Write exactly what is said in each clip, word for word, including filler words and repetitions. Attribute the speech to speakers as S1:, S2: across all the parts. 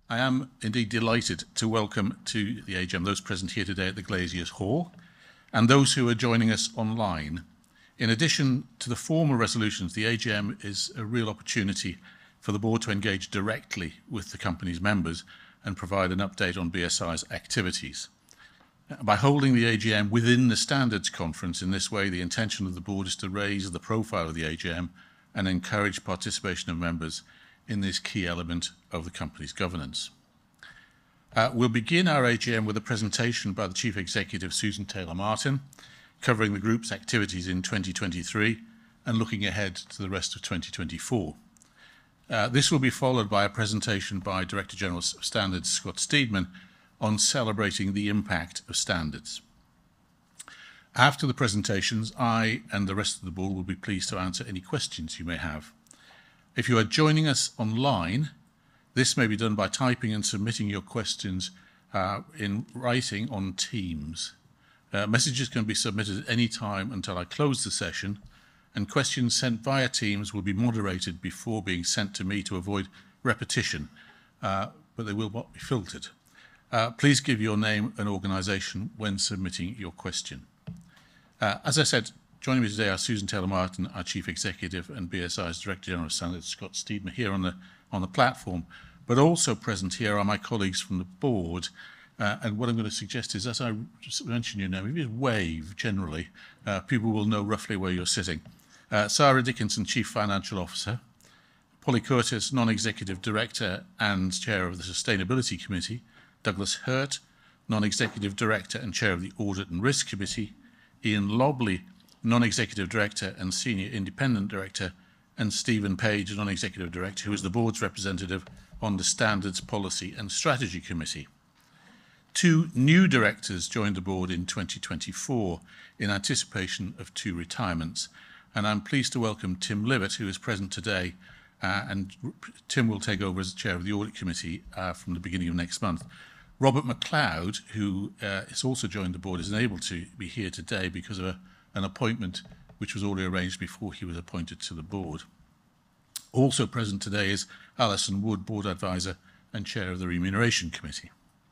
S1: I am indeed delighted to welcome to the A G M those present here today at the Glaziers Hall and those who are joining us online. In addition to the formal resolutions, the A G M is a real opportunity for the board to engage directly with the company's members and provide an update on B S I's activities. By holding the A G M within the Standards Conference in this way, the intention of the board is to raise the profile of the A G M and encourage participation of members in this key element of the company's governance. Uh, we'll begin our A G M with a presentation by the Chief Executive, Susan Taylor-Martin, covering the group's activities in twenty twenty-three and looking ahead to the rest of twenty twenty-four. Uh, this will be followed by a presentation by Director General of Standards, Scott Steedman, on celebrating the impact of standards. After the presentations, I and the rest of the board will be pleased to answer any questions you may have. If you are joining us online, this may be done by typing and submitting your questions uh, in writing on Teams. Uh, messages can be submitted at any time until I close the session, and questions sent via Teams will be moderated before being sent to me to avoid repetition, uh, but they will not be filtered. Uh, please give your name and organisation when submitting your question. Uh, as I said, joining me today are Susan Taylor-Martin, our Chief Executive, and B S I's Director General of Standards, Scott Steedman, here on the, on the platform. But also present here are my colleagues from the board. Uh, and what I'm going to suggest is, as I mention your name, if you just wave generally, uh, people will know roughly where you're sitting. Uh, Sarah Dickinson, Chief Financial Officer. Polly Curtis, Non-Executive Director and Chair of the Sustainability Committee. Douglas Hurt, Non-Executive Director and Chair of the Audit and Risk Committee. Ian Lobley, Non-Executive Director and Senior Independent Director, and Stephen Page, Non-Executive Director, who is the board's representative on the Standards Policy and Strategy Committee. Two new directors joined the board in twenty twenty-four in anticipation of two retirements, and I'm pleased to welcome Tim Livett, who is present today, uh, and Tim will take over as Chair of the Audit Committee uh, from the beginning of next month. Robert MacLeod, who uh, has also joined the board, is unable to be here today because of a an appointment which was already arranged before he was appointed to the board. Also present today is Alison Wood, Board Advisor and Chair of the Remuneration Committee.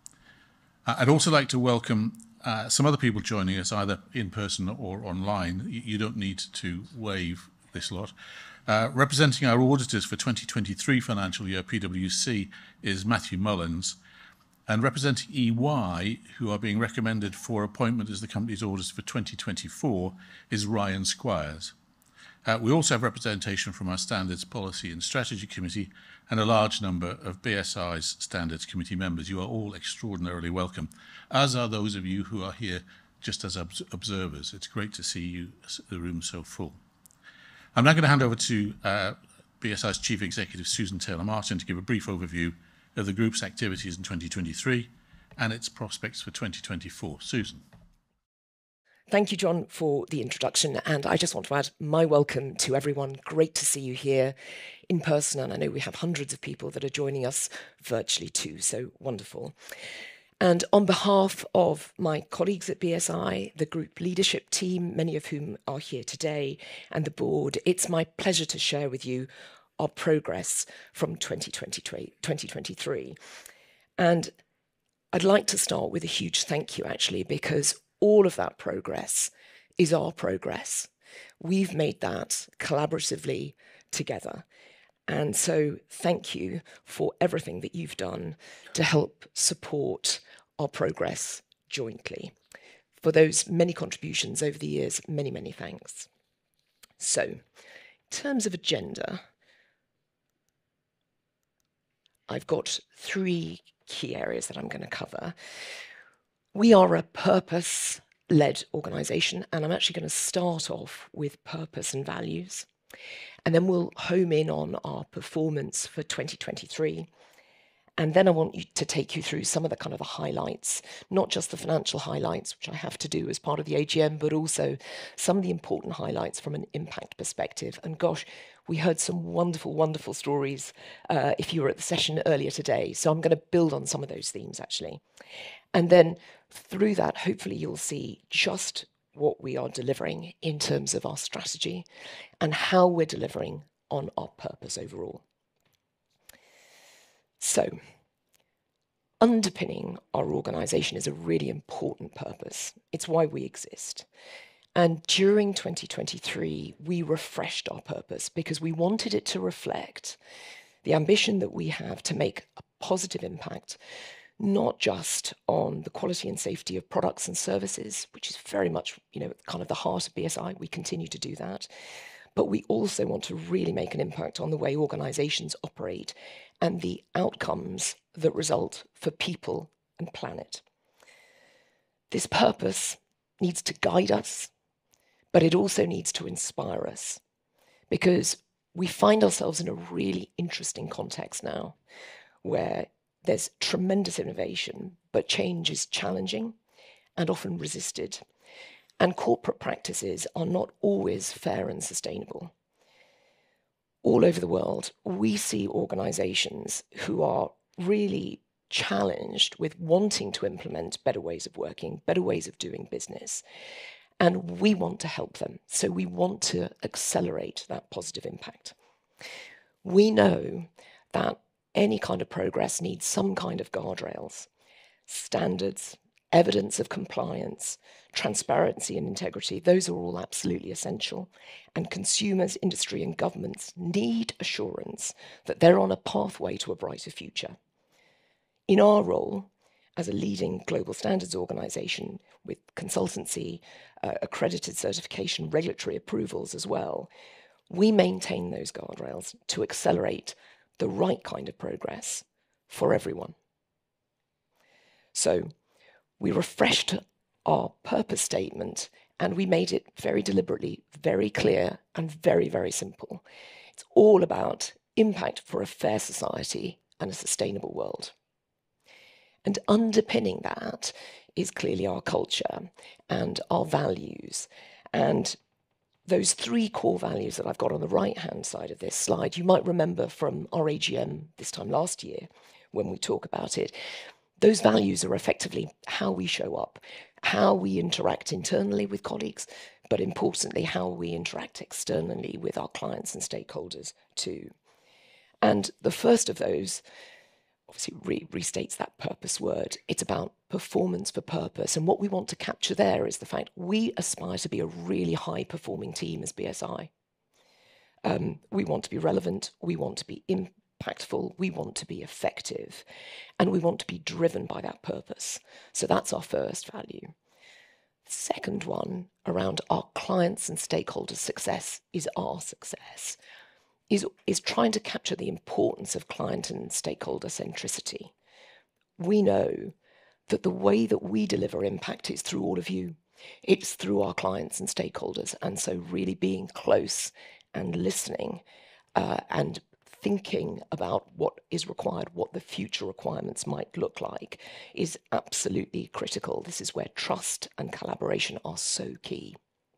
S1: Uh, I'd also like to welcome uh, some other people joining us, either in person or online. You, you don't need to wave this lot. Uh, representing our auditors for twenty twenty-three financial year, P W C, is Matthew Mullins. And representing E Y, who are being recommended for appointment as the company's auditors for twenty twenty-four, is Ryan Squires. Uh, we also have representation from our Standards Policy and Strategy Committee and a large number of B S I's Standards Committee members. You are all extraordinarily welcome, as are those of you who are here just as obs observers. It's great to see you, the room so full. I'm now going to hand over to uh, B S I's Chief Executive, Susan Taylor-Martin, to give a brief overview of the group's activities in twenty twenty-three and its prospects for twenty twenty-four. Susan.
S2: Thank you, John, for the introduction, and I just want to add my welcome to everyone. Great to see you here in person, and I know we have hundreds of people that are joining us virtually too, so wonderful. And on behalf of my colleagues at B S I, the group leadership team, many of whom are here today, and the board, it's my pleasure to share with you our progress from twenty twenty-three. And I'd like to start with a huge thank you, actually, because all of that progress is our progress. We've made that collaboratively together. And so thank you for everything that you've done to help support our progress jointly. For those many contributions over the years, many, many thanks. So, in terms of agenda, I've got three key areas that I'm going to cover. We are a purpose-led organisation, and I'm actually going to start off with purpose and values, and then we'll home in on our performance for twenty twenty-three. And then I want you to take you through some of the kind of the highlights, not just the financial highlights, which I have to do as part of the A G M, but also some of the important highlights from an impact perspective. And gosh, we heard some wonderful, wonderful stories uh, if you were at the session earlier today. So I'm going to build on some of those themes, actually. And then through that, hopefully you'll see just what we are delivering in terms of our strategy and how we're delivering on our purpose overall. So, underpinning our organisation is a really important purpose. It's why we exist. And during twenty twenty-three, we refreshed our purpose because we wanted it to reflect the ambition that we have to make a positive impact, not just on the quality and safety of products and services, which is very much, you know, kind of the heart of B S I. We continue to do that. But we also want to really make an impact on the way organizations operate and the outcomes that result for people and planet. This purpose needs to guide us, but it also needs to inspire us, because we find ourselves in a really interesting context now where there's tremendous innovation, but change is challenging and often resisted. And corporate practices are not always fair and sustainable. All over the world, we see organizations who are really challenged with wanting to implement better ways of working, better ways of doing business. And we want to help them. So we want to accelerate that positive impact. We know that any kind of progress needs some kind of guardrails, standards, evidence of compliance, transparency and integrity. Those are all absolutely essential. And consumers, industry and governments need assurance that they're on a pathway to a brighter future. In our role as a leading global standards organization with consultancy, uh, accredited certification, regulatory approvals as well, we maintain those guardrails to accelerate the right kind of progress for everyone. So we refreshed our purpose statement and we made it very deliberately, very clear and very, very simple. It's all about impact for a fair society and a sustainable world. And underpinning that is clearly our culture and our values. And those three core values that I've got on the right-hand side of this slide, you might remember from our A G M this time last year when we talk about it. Those values are effectively how we show up, how we interact internally with colleagues, but importantly, how we interact externally with our clients and stakeholders too. And the first of those obviously re restates that purpose word. It's about performance for purpose. And what we want to capture there is the fact we aspire to be a really high-performing team as B S I. Um, we want to be relevant. We want to be impactful. We want to be effective. And we want to be driven by that purpose. So that's our first value. The second one around our clients' and stakeholders' success is our success. Is, is trying to capture the importance of client and stakeholder centricity. We know that the way that we deliver impact is through all of you. It's through our clients and stakeholders. And so really being close and listening uh, and thinking about what is required, what the future requirements might look like, is absolutely critical. This is where trust and collaboration are so key.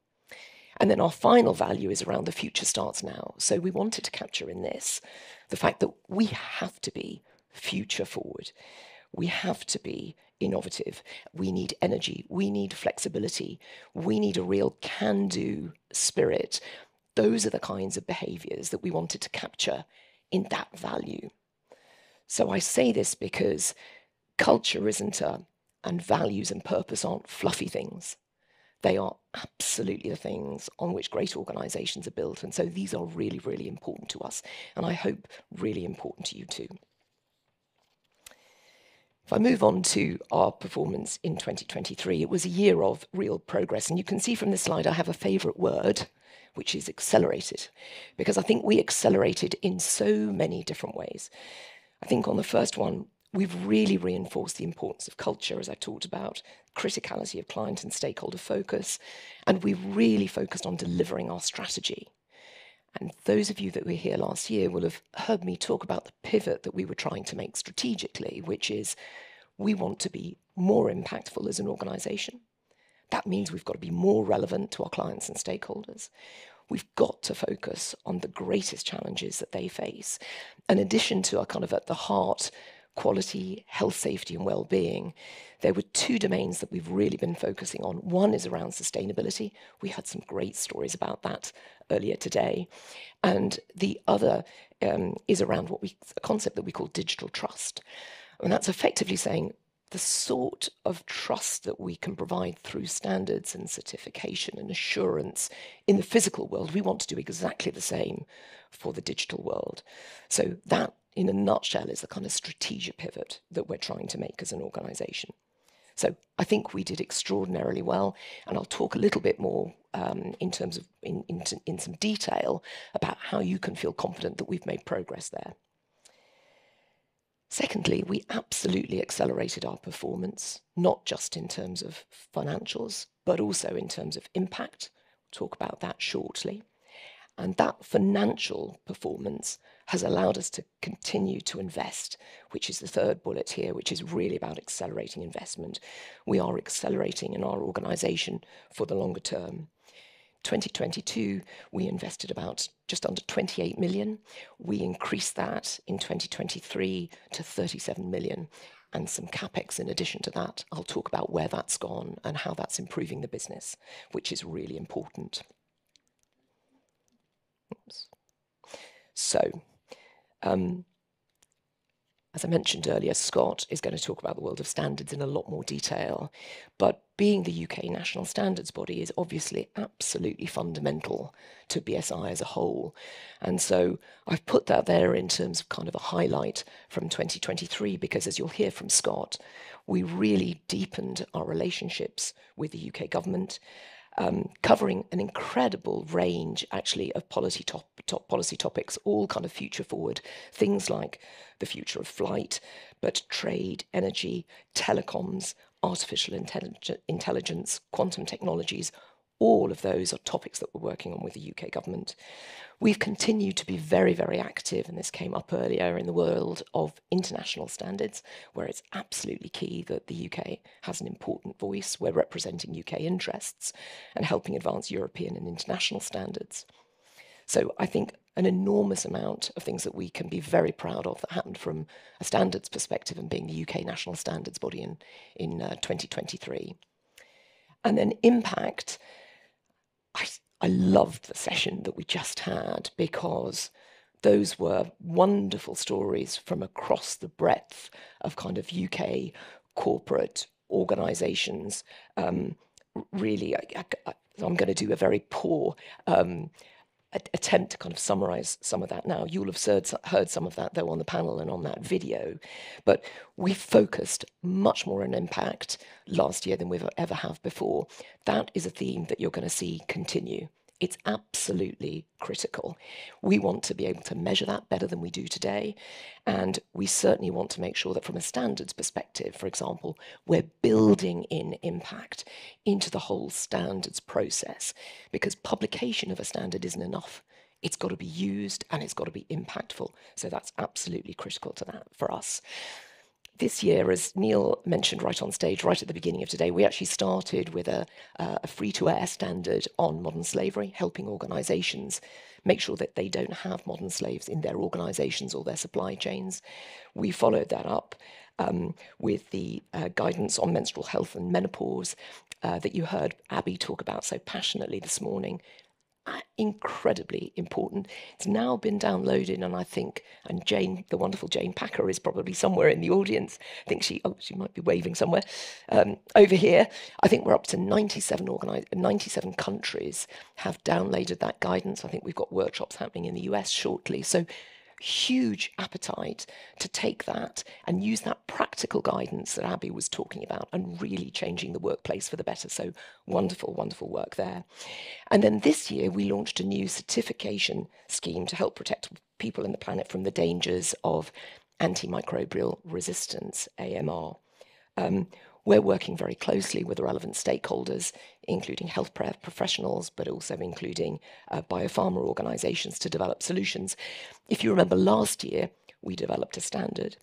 S2: And then our final value is around the future starts now. So we wanted to capture in this the fact that we have to be future forward. We have to be innovative. We need energy. We need flexibility. We need a real can-do spirit. Those are the kinds of behaviors that we wanted to capture in that value. So I say this because culture isn't a, and values and purpose aren't fluffy things. They are absolutely the things on which great organizations are built. And so these are really, really important to us. And I hope really important to you too. If I move on to our performance in twenty twenty-three, it was a year of real progress. And you can see from this slide, I have a favorite word, which is accelerated, because I think we accelerated in so many different ways. I think on the first one, we've really reinforced the importance of culture, as I talked about, criticality of client and stakeholder focus, and we've really focused on delivering our strategy. And those of you that were here last year will have heard me talk about the pivot that we were trying to make strategically, which is we want to be more impactful as an organization. That means we've got to be more relevant to our clients and stakeholders. We've got to focus on the greatest challenges that they face. In addition to our kind of at the heart, quality, health, safety, and well-being, there were two domains that we've really been focusing on. One is around sustainability. We had some great stories about that earlier today. And the other um, is around what we, a concept that we call digital trust. And that's effectively saying the sort of trust that we can provide through standards and certification and assurance in the physical world, we want to do exactly the same for the digital world. So that, in a nutshell, is the kind of strategic pivot that we're trying to make as an organization. So I think we did extraordinarily well, and I'll talk a little bit more um, in terms of, in, in, in some detail about how you can feel confident that we've made progress there. Secondly, we absolutely accelerated our performance, not just in terms of financials, but also in terms of impact. We'll talk about that shortly. And that financial performance has allowed us to continue to invest, which is the third bullet here, which is really about accelerating investment. We are accelerating in our organization for the longer term. twenty twenty-two, we invested about just under twenty-eight million. We increased that in twenty twenty-three to thirty-seven million, and some capex in addition to that. I'll talk about where that's gone and how that's improving the business, which is really important. Oops. So, um, as I mentioned earlier, Scott is going to talk about the world of standards in a lot more detail, but being the U K national standards body is obviously absolutely fundamental to B S I as a whole. And so I've put that there in terms of kind of a highlight from twenty twenty-three, because as you'll hear from Scott, we really deepened our relationships with the U K government, Um, covering an incredible range, actually, of policy, top, top policy topics, all kind of future forward. Things like the future of flight, but trade, energy, telecoms, artificial intellig- intelligence, quantum technologies, all of those are topics that we're working on with the U K government. We've continued to be very, very active, and this came up earlier, in the world of international standards, where it's absolutely key that the U K has an important voice. We're representing U K interests and helping advance European and international standards. So I think an enormous amount of things that we can be very proud of that happened from a standards perspective and being the U K national standards body in, in uh, twenty twenty-three. And then impact, I, I loved the session that we just had, because those were wonderful stories from across the breadth of kind of U K corporate organisations. Um, really, I, I, I'm going to do a very poor um, attempt to kind of summarise some of that now. You'll have heard, heard some of that, though, on the panel and on that video. But we focused much more on impact last year than we've ever have before. That is a theme that you're going to see continue. It's absolutely critical. We want to be able to measure that better than we do today. And we certainly want to make sure that from a standards perspective, for example, we're building in impact into the whole standards process, because publication of a standard isn't enough. It's got to be used and it's got to be impactful. So that's absolutely critical to that for us. This year, as Neil mentioned right on stage, right at the beginning of today, we actually started with a, uh, a free-to-air standard on modern slavery, helping organisations make sure that they don't have modern slaves in their organisations or their supply chains. We followed that up um, with the uh, guidance on menstrual health and menopause uh, that you heard Abby talk about so passionately this morning. Incredibly important. It's now been downloaded, and I think, and Jane, the wonderful Jane Packer, is probably somewhere in the audience. I think she, oh, she might be waving somewhere um, over here. I think we're up to ninety-seven organized, ninety-seven countries have downloaded that guidance. I think we've got workshops happening in the U S shortly. So huge appetite to take that and use that practical guidance that Abby was talking about and really changing the workplace for the better. So wonderful, wonderful work there. And then this year we launched a new certification scheme to help protect people and the planet from the dangers of antimicrobial resistance, A M R. Um, we're working very closely with the relevant stakeholders, including health professionals, but also including uh, biopharma organisations, to develop solutions. If you remember last year, we developed a standard.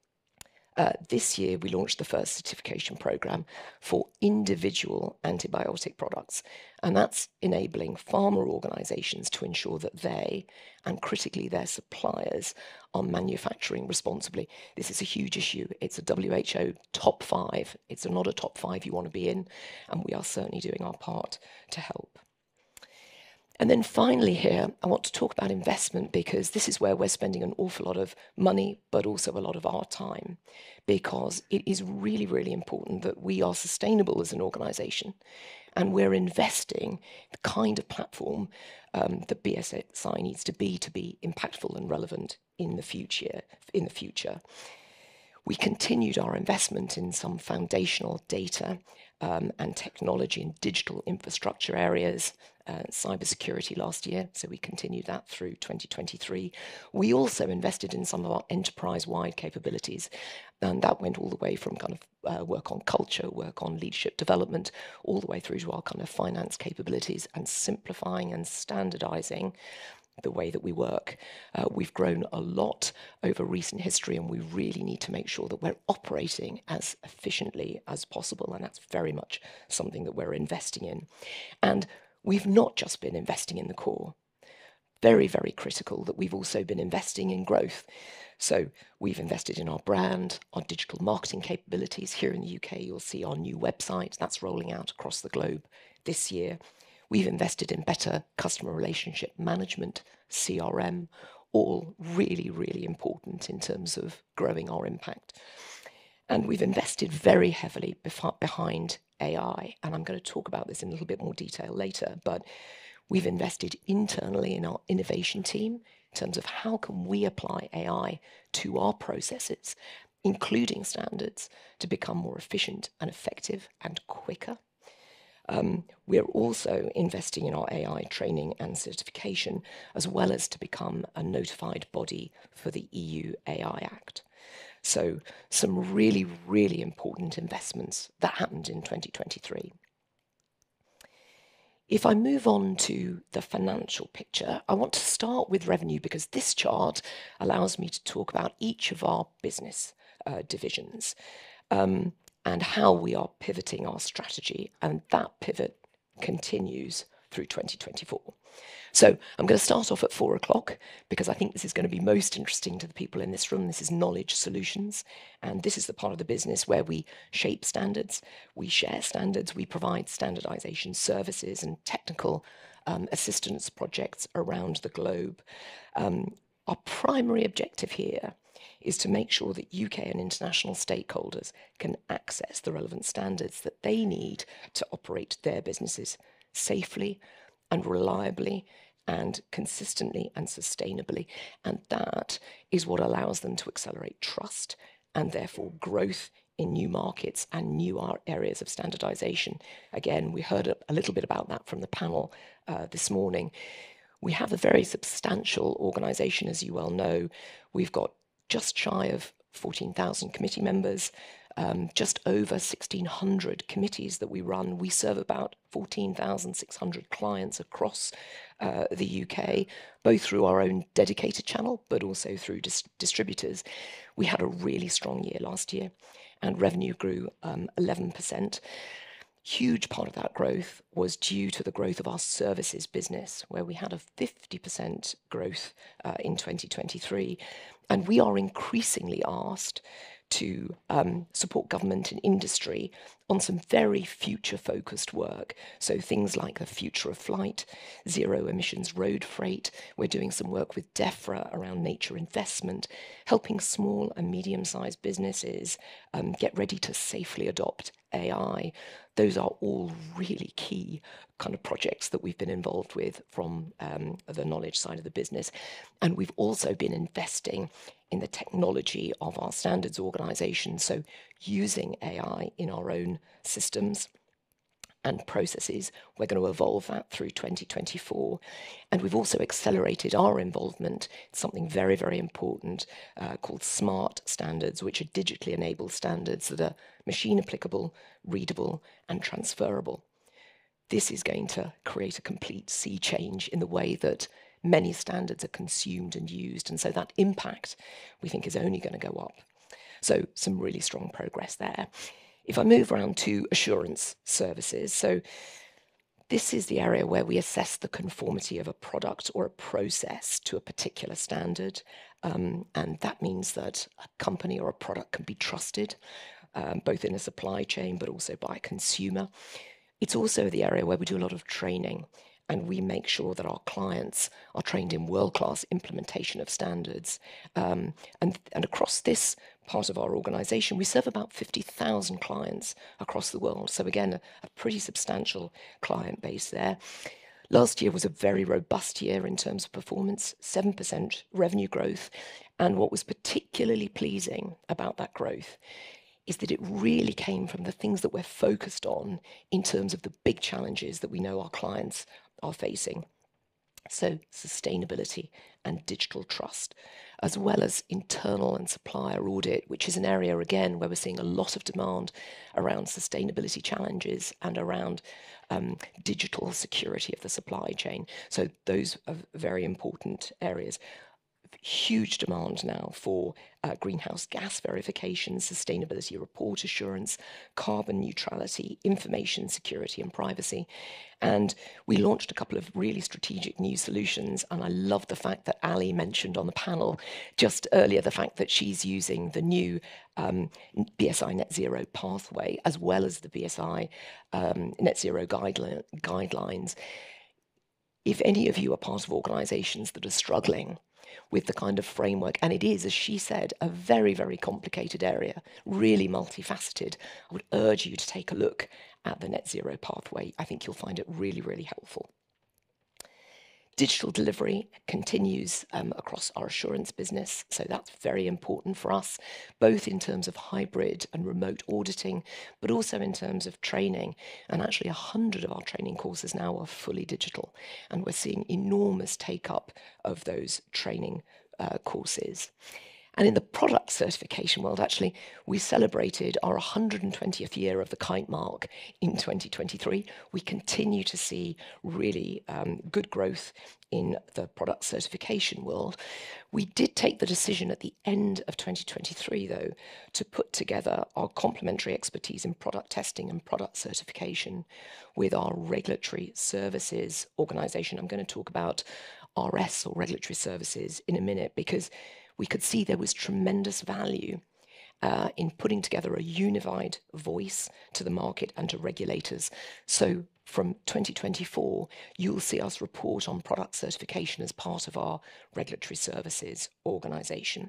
S2: Uh, this year, we launched the first certification programme for individual antibiotic products, and that's enabling pharma organisations to ensure that they, and critically their suppliers, are manufacturing responsibly. This is a huge issue. It's a W H O top five. It's not a top five you want to be in, and we are certainly doing our part to help. And then finally here, I want to talk about investment, because this is where we're spending an awful lot of money, but also a lot of our time, because it is really, really important that we are sustainable as an organisation, and we're investing the kind of platform um, that B S I needs to be to be impactful and relevant in the future. In the future, we continued our investment in some foundational data um, and technology and digital infrastructure areas, uh, cybersecurity last year, so we continued that through twenty twenty-three. We also invested in some of our enterprise-wide capabilities, and that went all the way from kind of uh, work on culture, work on leadership development, all the way through to our kind of finance capabilities and simplifying and standardizing the way that we work. Uh, we've grown a lot over recent history, and we really need to make sure that we're operating as efficiently as possible, and that's very much something that we're investing in. And we've not just been investing in the core. Very, very critical that we've also been investing in growth. So we've invested in our brand, our digital marketing capabilities. Here in the U K, you'll see our new website that's rolling out across the globe this year. We've invested in better customer relationship management, C R M, all really, really important in terms of growing our impact. And we've invested very heavily bef- behind A I, and I'm going to talk about this in a little bit more detail later, but we've invested internally in our innovation team in terms of how can we apply A I to our processes, including standards, to become more efficient and effective and quicker. Um, we're also investing in our A I training and certification, as well as to become a notified body for the E U A I Act. So some really, really important investments that happened in twenty twenty-three. If I move on to the financial picture, I want to start with revenue, because this chart allows me to talk about each of our business uh, divisions. Um, and how we are pivoting our strategy, and that pivot continues through twenty twenty-four. So I'm going to start off at four o'clock, because I think this is going to be most interesting to the people in this room. This is knowledge solutions, and this is the part of the business where we shape standards, we share standards, we provide standardization services and technical um, assistance projects around the globe. Um, our primary objective here is to make sure that U K and international stakeholders can access the relevant standards that they need to operate their businesses safely and reliably and consistently and sustainably. And that is what allows them to accelerate trust and therefore growth in new markets and new areas of standardization. Again, we heard a little bit about that from the panel uh, this morning. We have a very substantial organisation, as you well know. We've got just shy of fourteen thousand committee members, um, just over sixteen hundred committees that we run. We serve about fourteen thousand six hundred clients across uh, the U K, both through our own dedicated channel, but also through dis- distributors. We had a really strong year last year, and revenue grew um, eleven percent. Huge part of that growth was due to the growth of our services business, where we had a fifty percent growth uh, in twenty twenty-three. And we are increasingly asked to um, support government and industry on some very future-focused work. So things like the future of flight, zero emissions road freight. We're doing some work with DEFRA around nature investment, helping small and medium-sized businesses um, get ready to safely adopt A I. Those are all really key kind of projects that we've been involved with from um, the knowledge side of the business. And we've also been investing in the technology of our standards organisation, so using A I in our own systems and processes. We're going to evolve that through twenty twenty-four. And we've also accelerated our involvement in something very, very important uh, called smart standards, which are digitally enabled standards that are machine applicable, readable, and transferable. This is going to create a complete sea change in the way that many standards are consumed and used. And so that impact, we think, is only going to go up. So some really strong progress there. If I move around to assurance services, so this is the area where we assess the conformity of a product or a process to a particular standard. Um, and that means that a company or a product can be trusted, um, both in a supply chain, but also by a consumer. It's also the area where we do a lot of training and we make sure that our clients are trained in world-class implementation of standards. Um, and, and across this part of our organisation, we serve about fifty thousand clients across the world. So again, a, a pretty substantial client base there. Last year was a very robust year in terms of performance, seven percent revenue growth. And what was particularly pleasing about that growth is that it really came from the things that we're focused on in terms of the big challenges that we know our clients are facing. So sustainability and digital trust, as well as internal and supplier audit, which is an area, again, where we're seeing a lot of demand around sustainability challenges and around um, digital security of the supply chain. So those are very important areas. Huge demand now for uh, greenhouse gas verification, sustainability report assurance, carbon neutrality, information security and privacy. And we launched a couple of really strategic new solutions. And I love the fact that Ali mentioned on the panel just earlier the fact that she's using the new um, B S I net zero pathway, as well as the B S I um, net zero guideline, guidelines. If any of you are part of organizations that are struggling with the kind of framework, and it is, as she said, a very, very complicated area, really multifaceted, I would urge you to take a look at the net zero pathway. I think you'll find it really, really helpful. Digital delivery continues um, across our assurance business, so that's very important for us, both in terms of hybrid and remote auditing, but also in terms of training. And actually, a hundred of our training courses now are fully digital, and we're seeing enormous take-up of those training uh, courses. And in the product certification world, actually, we celebrated our one hundred twentieth year of the Kite Mark in twenty twenty-three. We continue to see really um, good growth in the product certification world. We did take the decision at the end of twenty twenty-three, though, to put together our complementary expertise in product testing and product certification with our regulatory services organisation. I'm going to talk about R S, or regulatory services, in a minute, because we could see there was tremendous value uh, in putting together a unified voice to the market and to regulators. So from twenty twenty-four, you'll see us report on product certification as part of our regulatory services organisation.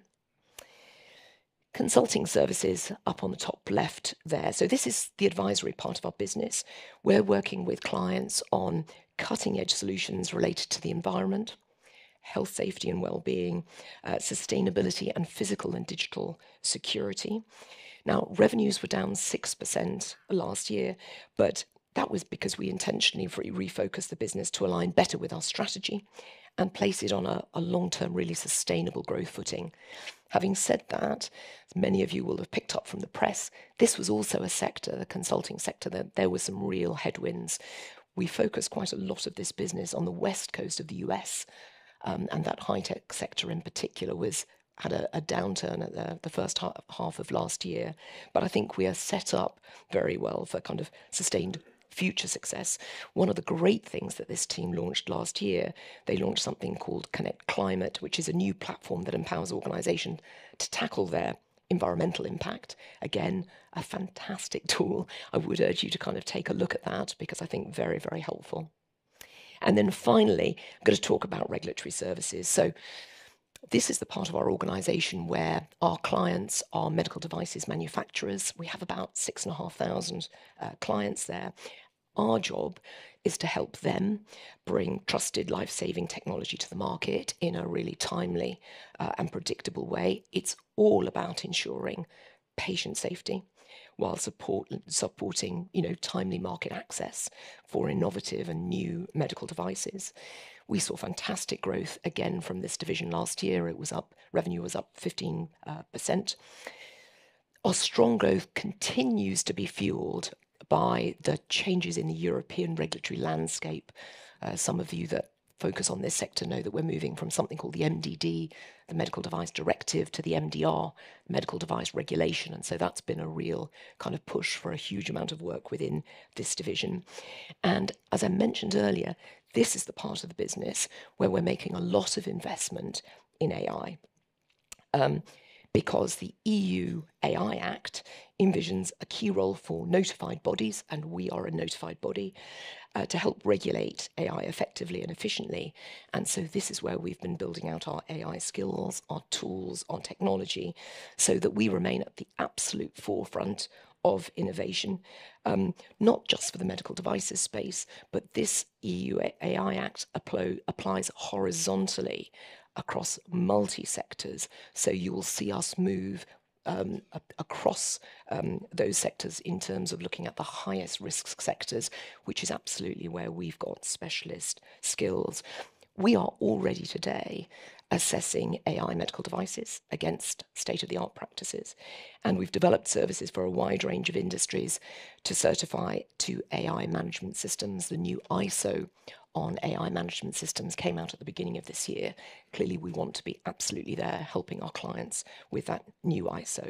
S2: Consulting services up on the top left there. So this is the advisory part of our business. We're working with clients on cutting-edge solutions related to the environment, health, safety and well-being, uh, sustainability and physical and digital security. Now, revenues were down six percent last year, but that was because we intentionally refocused the business to align better with our strategy and place it on a, a long-term, really sustainable growth footing. Having said that, as many of you will have picked up from the press, this was also a sector, the consulting sector, that there were some real headwinds. We focused quite a lot of this business on the west coast of the U S, Um, and that high-tech sector in particular was had a, a downturn at the, the first half, half of last year. But I think we are set up very well for kind of sustained future success. One of the great things that this team launched last year, they launched something called Connect Climate, which is a new platform that empowers organisations to tackle their environmental impact. Again, a fantastic tool. I would urge you to kind of take a look at that, because I think very, very helpful. And then finally, I'm going to talk about regulatory services. So this is the part of our organisation where our clients are medical devices manufacturers. We have about six and a half thousand uh, clients there. Our job is to help them bring trusted life-saving technology to the market in a really timely uh, and predictable way. It's all about ensuring patient safety, while support, supporting, you know, timely market access for innovative and new medical devices. We saw fantastic growth again from this division last year. It was up, revenue was up fifteen percent. Our strong growth continues to be fueled by the changes in the European regulatory landscape. Uh, some of you that focus on this sector know that we're moving from something called the M D D, the Medical Device Directive, to the M D R, Medical Device Regulation. And so that's been a real kind of push for a huge amount of work within this division. And as I mentioned earlier, this is the part of the business where we're making a lot of investment in A I. Um, because the E U A I Act envisions a key role for notified bodies, and we are a notified body, uh, to help regulate A I effectively and efficiently. And so this is where we've been building out our A I skills, our tools, our technology, so that we remain at the absolute forefront of innovation, um, not just for the medical devices space, but this E U A I Act applo- applies horizontally across multi-sectors. So you will see us move um, a- across um, those sectors in terms of looking at the highest risk sectors, which is absolutely where we've got specialist skills. We are already today assessing A I medical devices against state-of-the-art practices. And we've developed services for a wide range of industries to certify to A I management systems. The new I S O on A I management systems came out at the beginning of this year. Clearly, we want to be absolutely there helping our clients with that new I S O.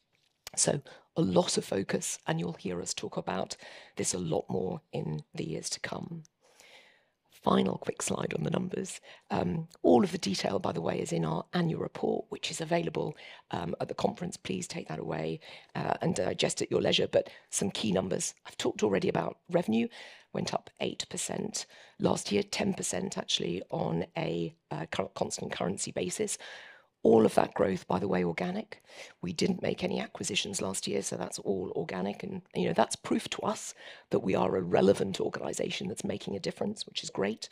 S2: So a lot of focus, and you'll hear us talk about this a lot more in the years to come. Final quick slide on the numbers. Um, all of the detail, by the way, is in our annual report, which is available um, at the conference. Please take that away uh, and digest at your leisure. But some key numbers. I've talked already about revenue, went up eight percent last year, ten percent actually on a uh, constant currency basis. All of that growth, by the way, organic. We didn't make any acquisitions last year, so that's all organic. And, you know, that's proof to us that we are a relevant organisation that's making a difference, which is great.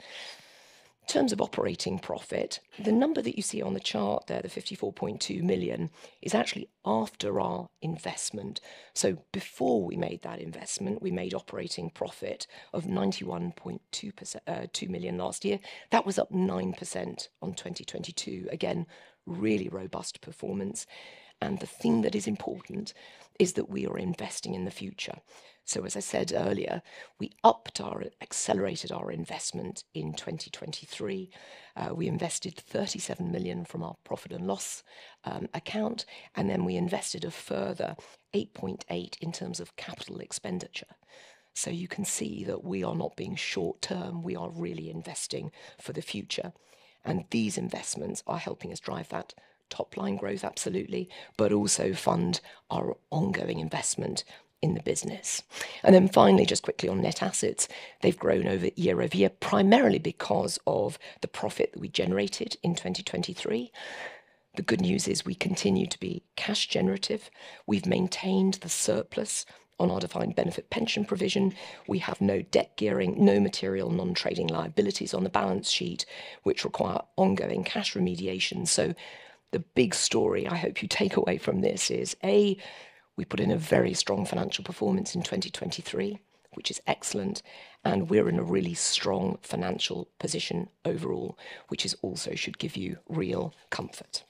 S2: In terms of operating profit, the number that you see on the chart there, the fifty-four point two million, is actually after our investment. So before we made that investment, we made operating profit of ninety-one point two million last year. That was up nine percent on twenty twenty-two. Again, really robust performance. And the thing that is important is that we are investing in the future. So as I said earlier, we upped our, accelerated our investment in twenty twenty-three. Uh, we invested thirty-seven million from our profit and loss um, account, and then we invested a further eight point eight in terms of capital expenditure. So you can see that we are not being short term, we are really investing for the future. And these investments are helping us drive that top line growth, absolutely, but also fund our ongoing investment in the business. And then finally, just quickly on net assets, they've grown over year over year, primarily because of the profit that we generated in twenty twenty-three. The good news is we continue to be cash generative. We've maintained the surplus on our defined benefit pension provision. We have no debt gearing, no material non-trading liabilities on the balance sheet, which require ongoing cash remediation. So the big story I hope you take away from this is, A, we put in a very strong financial performance in twenty twenty-three, which is excellent, and we're in a really strong financial position overall, which is also should give you real comfort.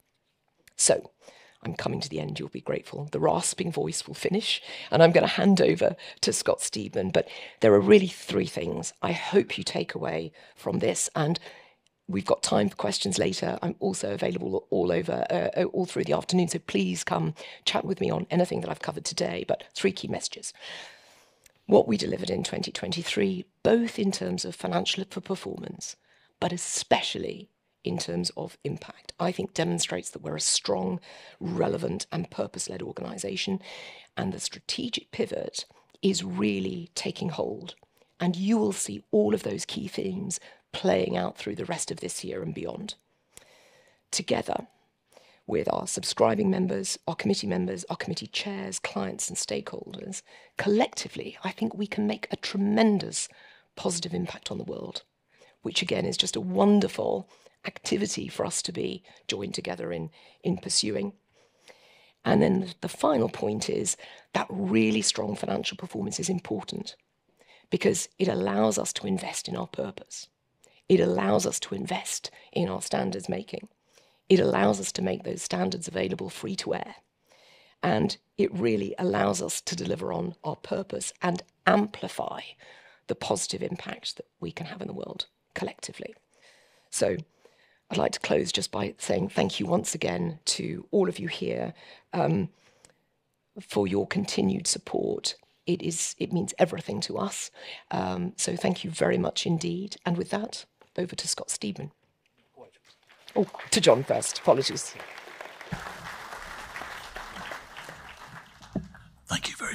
S2: So, I'm coming to the end, you'll be grateful. The rasping voice will finish, and I'm going to hand over to Scott Steedman. But there are really three things I hope you take away from this, and we've got time for questions later. I'm also available all over, uh, all through the afternoon, so please come chat with me on anything that I've covered today, but three key messages. What we delivered in twenty twenty-three, both in terms of financial performance, but especially in terms of impact, I think demonstrates that we're a strong, relevant and purpose-led organisation, and the strategic pivot is really taking hold. And you will see all of those key themes playing out through the rest of this year and beyond. Together with our subscribing members, our committee members, our committee chairs, clients and stakeholders, collectively, I think we can make a tremendous positive impact on the world, which again is just a wonderful activity for us to be joined together in, in pursuing. And then the final point is that really strong financial performance is important because it allows us to invest in our purpose. It allows us to invest in our standards making. It allows us to make those standards available free to air. And it really allows us to deliver on our purpose and amplify the positive impact that we can have in the world collectively. So I'd like to close just by saying thank you once again to all of you here um, for your continued support. It is, it means everything to us. Um, so thank you very much indeed. And with that, over to Scott Steedman. Oh, to John first. Apologies.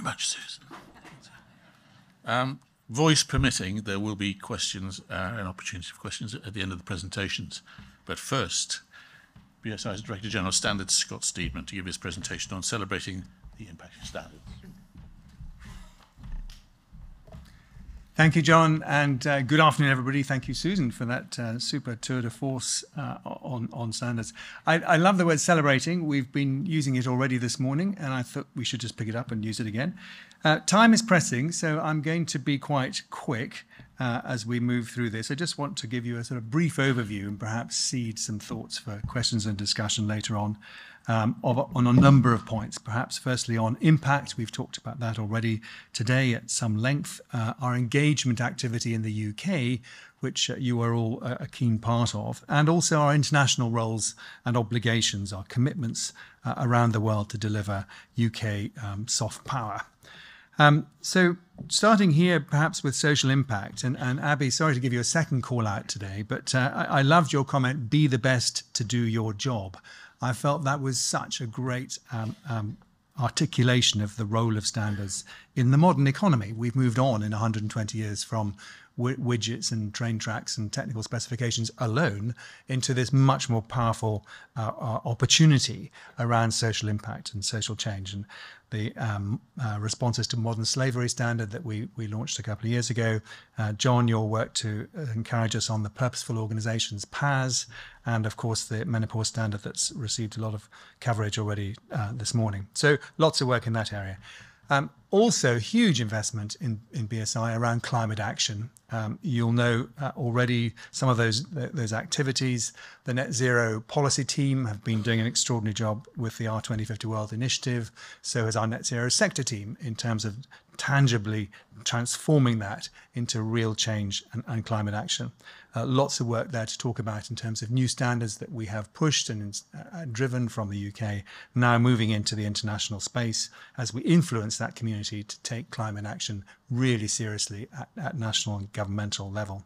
S1: much, Susan. Um, voice permitting, there will be questions, uh, an opportunity for questions at the end of the presentations. But first, B S I's Director General of Standards, Scott Steedman, to give his presentation on celebrating the impact of standards.
S3: Thank you, John, and uh, good afternoon, everybody. Thank you, Susan, for that uh, super tour de force uh, on, on standards. I, I love the word celebrating. We've been using it already this morning, and I thought we should just pick it up and use it again. Uh, time is pressing, so I'm going to be quite quick uh, as we move through this. I just want to give you a sort of brief overview and perhaps seed some thoughts for questions and discussion later on. Um, of, on a number of points, perhaps firstly on impact. We've talked about that already today at some length. Uh, our engagement activity in the U K, which uh, you are all a, a keen part of, and also our international roles and obligations, our commitments uh, around the world to deliver U K um, soft power. Um, so starting here perhaps with social impact, and, and Abby, sorry to give you a second call out today, but uh, I, I loved your comment, be the best to do your job. I felt that was such a great um, um, articulation of the role of standards in the modern economy. We've moved on in one hundred twenty years from w- widgets and train tracks and technical specifications alone into this much more powerful uh, uh, opportunity around social impact and social change. And the um, uh, responses to modern slavery standard that we, we launched a couple of years ago. Uh, John, your work to encourage us on the purposeful organizations, P A S, and of course the menopause standard that's received a lot of coverage already uh, this morning. So lots of work in that area. Um, also, huge investment in, in B S I around climate action. Um, you'll know uh, already some of those those activities. The Net Zero Policy Team have been doing an extraordinary job with the R twenty fifty World Initiative. So has our Net Zero Sector Team in terms of tangibly transforming that into real change and, and climate action. Uh, lots of work there to talk about in terms of new standards that we have pushed and uh, driven from the U K, now moving into the international space as we influence that community to take climate action really seriously at, at national and governmental level.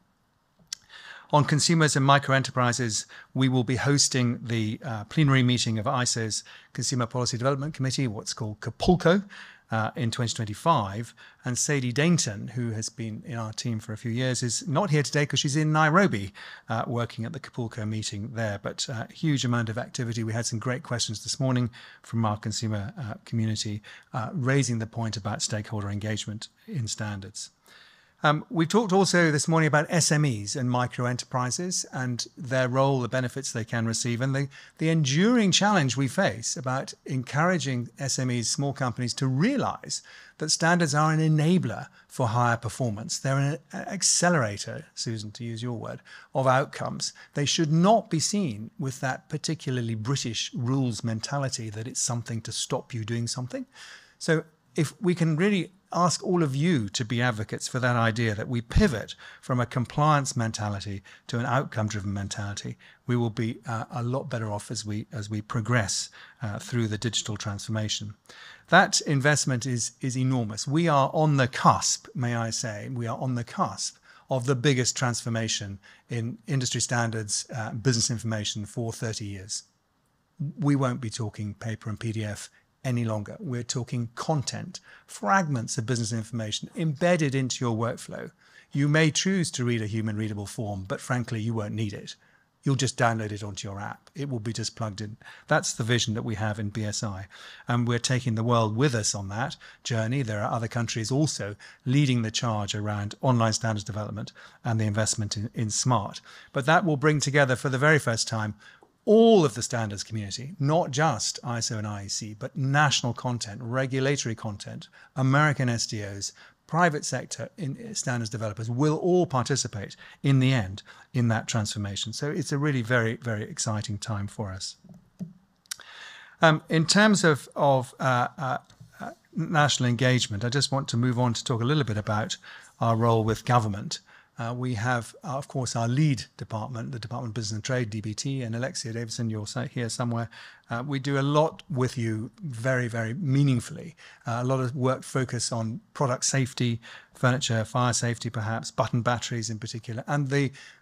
S3: On consumers and micro enterprises, we will be hosting the uh, plenary meeting of I S O's Consumer Policy Development Committee, what's called CAPULCO, Uh, in twenty twenty-five, and Sadie Dainton, who has been in our team for a few years, is not here today because she's in Nairobi uh, working at the Capulco meeting there, but a uh, huge amount of activity. We had some great questions this morning from our consumer uh, community uh, raising the point about stakeholder engagement in standards. Um, we've talked also this morning about S M Es and micro enterprises and their role, the benefits they can receive, and the, the enduring challenge we face about encouraging S M Es, small companies, to realize that standards are an enabler for higher performance. They're an accelerator, Susan, to use your word, of outcomes. They should not be seen with that particularly British rules mentality that it's something to stop you doing something. So if we can really ask all of you to be advocates for that idea that we pivot from a compliance mentality to an outcome-driven mentality, we will be uh, a lot better off as we as we progress uh, through the digital transformation. That investment is is enormous. We are on the cusp, may I say, we are on the cusp of the biggest transformation in industry standards, uh, business information for thirty years. We won't be talking paper and P D F any longer. We're talking content, fragments of business information embedded into your workflow. You may choose to read a human readable form, but frankly, you won't need it. You'll just download it onto your app. It will be just plugged in. That's the vision that we have in B S I. And we're taking the world with us on that journey. There are other countries also leading the charge around online standards development and the investment in, in SMART. But that will bring together for the very first time all of the standards community, not just I S O and I E C, but national content, regulatory content, American S D Os, private sector in standards developers will all participate in the end in that transformation. So it's a really very, very exciting time for us. Um, in terms of, of uh, uh, uh, national engagement, I just want to move on to talk a little bit about our role with government. Uh, we have, uh, of course, our lead department, the Department of Business and Trade, D B T, and Alexia Davison, you're here somewhere. Uh, we do a lot with you very, very meaningfully. Uh, a lot of work focus on product safety, furniture, fire safety perhaps, button batteries in particular, and the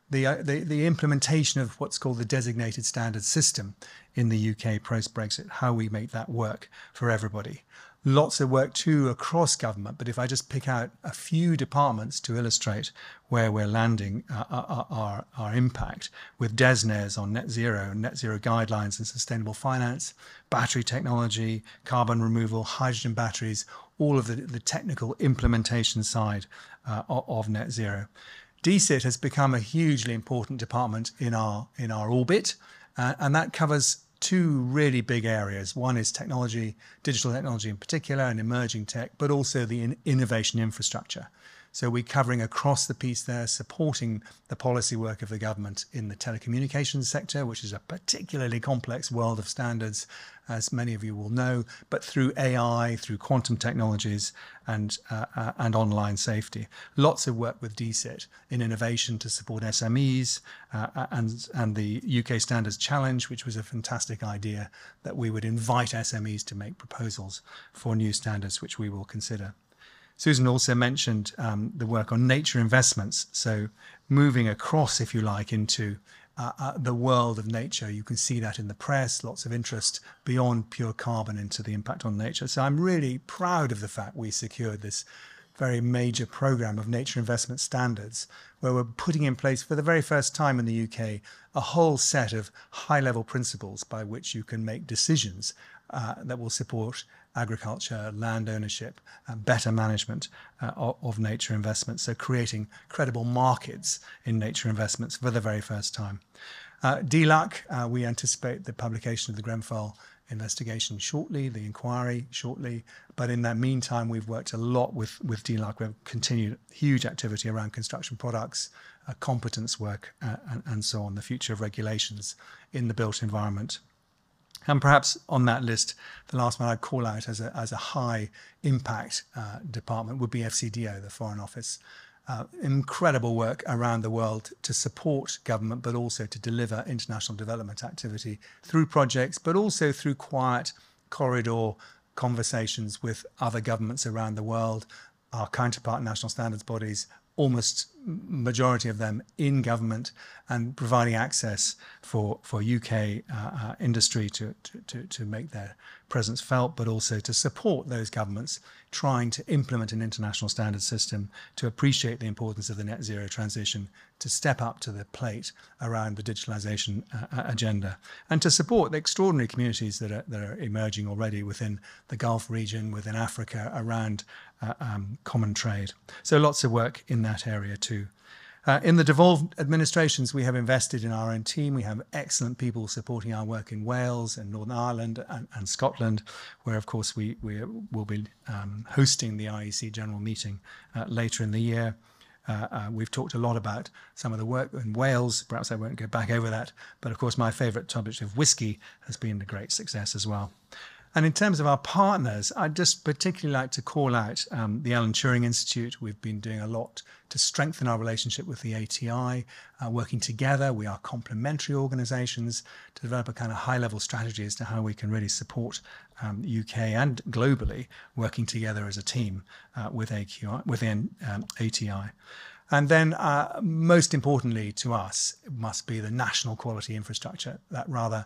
S3: the, uh, the, the implementation of what's called the designated standards system in the U K post-Brexit, how we make that work for everybody. Lots of work too across government, but if I just pick out a few departments to illustrate where we're landing uh, our, our, our impact, with DESNES on net zero, net zero guidelines and sustainable finance, battery technology, carbon removal, hydrogen batteries, all of the, the technical implementation side uh, of, of net zero. D C I T has become a hugely important department in our, in our orbit, uh, and that covers two really big areas. One is technology, digital technology in particular, and emerging tech, but also the in innovation infrastructure. So we're covering across the piece there, supporting the policy work of the government in the telecommunications sector, which is a particularly complex world of standards, as many of you will know, but through A I, through quantum technologies, and, uh, uh, and online safety. Lots of work with D C I T in innovation to support S M Es, uh, and, and the U K Standards Challenge, which was a fantastic idea that we would invite S M Es to make proposals for new standards, which we will consider. Susan also mentioned um, the work on nature investments. So moving across, if you like, into uh, uh, the world of nature. You can see that in the press, lots of interest beyond pure carbon into the impact on nature. So I'm really proud of the fact we secured this very major program of nature investment standards, where we're putting in place for the very first time in the U K a whole set of high-level principles by which you can make decisions uh, that will support agriculture, land ownership, and better management uh, of, of nature investments. So creating credible markets in nature investments for the very first time. Uh, D L U C, uh, we anticipate the publication of the Grenfell investigation shortly, the inquiry shortly. But in that meantime, we've worked a lot with, with D L U C. We've continued huge activity around construction products, uh, competence work, uh, and, and so on, the future of regulations in the built environment. And perhaps on that list, the last one I'd call out as a, as a high impact uh, department would be F C D O, the Foreign Office. Uh, incredible work around the world to support government, but also to deliver international development activity through projects, but also through quiet corridor conversations with other governments around the world, our counterpart national standards bodies, almost majority of them in government, and providing access for, for U K uh, uh, industry to, to, to make their presence felt, but also to support those governments trying to implement an international standard system, to appreciate the importance of the net zero transition, to step up to the plate around the digitalization uh, agenda, and to support the extraordinary communities that are, that are emerging already within the Gulf region, within Africa, around uh, um, common trade. So lots of work in that area too. Uh, in the devolved administrations, we have invested in our own team. We have excellent people supporting our work in Wales and Northern Ireland and, and Scotland, where, of course, we, we will be um, hosting the I E C General Meeting uh, later in the year. Uh, uh, we've talked a lot about some of the work in Wales. Perhaps I won't go back over that. But, of course, my favourite topic of whisky has been a great success as well. And in terms of our partners, I'd just particularly like to call out um, the Alan Turing Institute. We've been doing a lot to strengthen our relationship with the A T I, uh, working together. We are complementary organisations to develop a kind of high-level strategy as to how we can really support um, the U K and globally working together as a team uh, with A Q I, within um, A T I. And then, uh, most importantly to us, must be the national quality infrastructure, that rather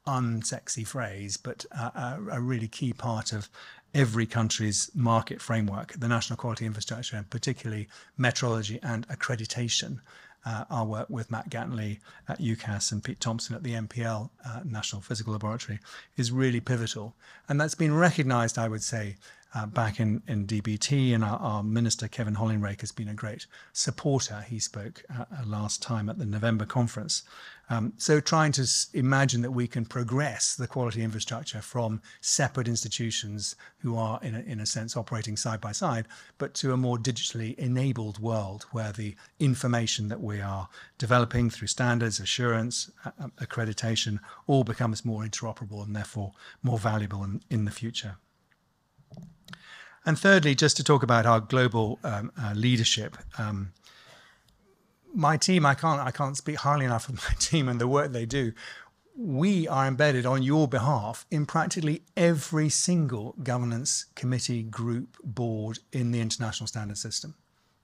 S3: unsexy phrase, but uh, a, a really key part of every country's market framework, the national quality infrastructure, and particularly metrology and accreditation. Uh, our work with Matt Gatley at UCAS and Pete Thompson at the N P L, uh, National Physical Laboratory, is really pivotal. And that's been recognised, I would say, uh, back in, in D B T, and our, our Minister, Kevin Hollinrake, has been a great supporter. He spoke uh, last time at the November conference. Um, so trying to s imagine that we can progress the quality infrastructure from separate institutions who are, in a, in a sense, operating side by side, but to a more digitally enabled world where the information that we are developing through standards, assurance, uh, accreditation, all becomes more interoperable and therefore more valuable in, in the future. And thirdly, just to talk about our global um, uh, leadership. Um, my team, I can't, I can't speak highly enough of my team and the work they do. We are embedded on your behalf in practically every single governance committee, group, board in the international standard system.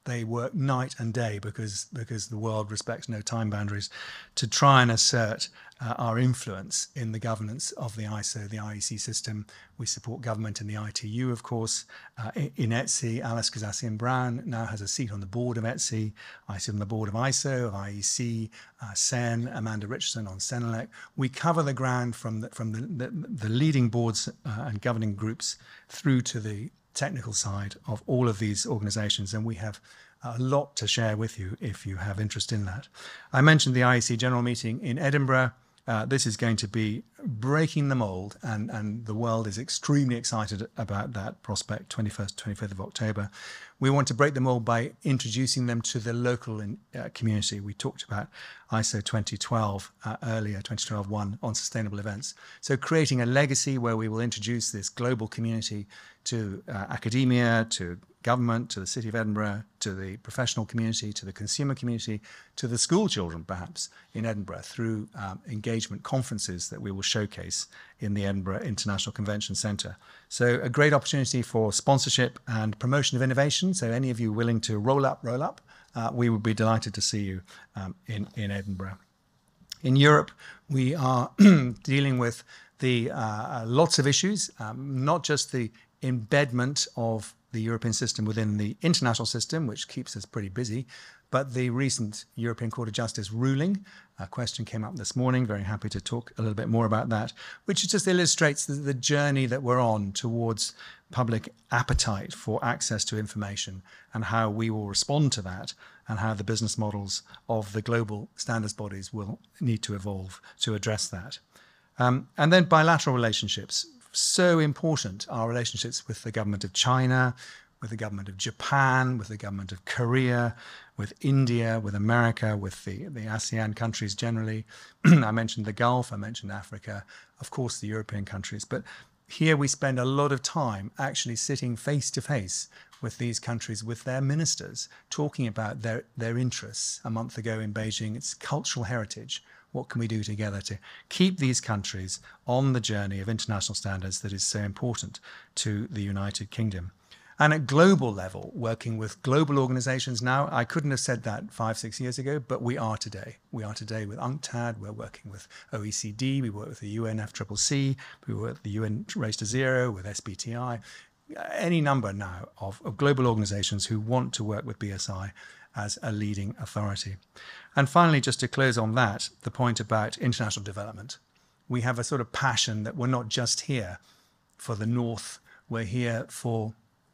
S3: they work night and day because because the world respects no time boundaries to try and assert uh, our influence in the governance of the I S O, the I E C system. We support government in the I T U, of course. Uh, in E T S I, Alice Kazassian-Brown now has a seat on the board of E T S I. I sit on the board of I S O, of I E C, uh, S E N, Amanda Richardson on Senelec. We cover the ground from the, from the, the, the leading boards uh, and governing groups through to the technical side of all of these organizations, and we have a lot to share with you if you have interest in that. I mentioned the I E C General Meeting in Edinburgh. Uh, this is going to be breaking the mold, and, and the world is extremely excited about that prospect, twenty-first, twenty-fifth of October. We want to break the mold by introducing them to the local in, uh, community. We talked about I S O twenty twelve uh, earlier, twenty twelve one on sustainable events. So creating a legacy where we will introduce this global community to uh, academia, to government, to the City of Edinburgh, to the professional community, to the consumer community, to the school children, perhaps, in Edinburgh through um, engagement conferences that we will showcase in the Edinburgh International Convention Centre. So a great opportunity for sponsorship and promotion of innovation. So any of you willing to roll up, roll up, uh, we would be delighted to see you um, in, in Edinburgh. In Europe, we are dealing with the uh, lots of issues, um, not just the embedment of the European system within the international system, which keeps us pretty busy, but the recent European Court of Justice ruling, a question came up this morning, very happy to talk a little bit more about that, which just illustrates the, the journey that we're on towards public appetite for access to information and how we will respond to that and how the business models of the global standards bodies will need to evolve to address that. Um, and then bilateral relationships. So important, our relationships with the government of China, with the government of Japan, with the government of Korea, with India, with America, with the, the ASEAN countries generally. I mentioned the Gulf, I mentioned Africa, of course the European countries. But here we spend a lot of time actually sitting face to face with these countries, with their ministers, talking about their, their interests. A month ago in Beijing, it's cultural heritage. What can we do together to keep these countries on the journey of international standards that is so important to the United Kingdom? And at global level, working with global organizations now, I couldn't have said that five, six years ago, but we are today. We are today with UNCTAD, we're working with O E C D, we work with the U N F C C C, we work with the U N Race to Zero, with S B T I, any number now of, of global organizations who want to work with B S I as a leading authority. And finally, just to close on that, the point about international development. We have a sort of passion that we're not just here for the North, we're here for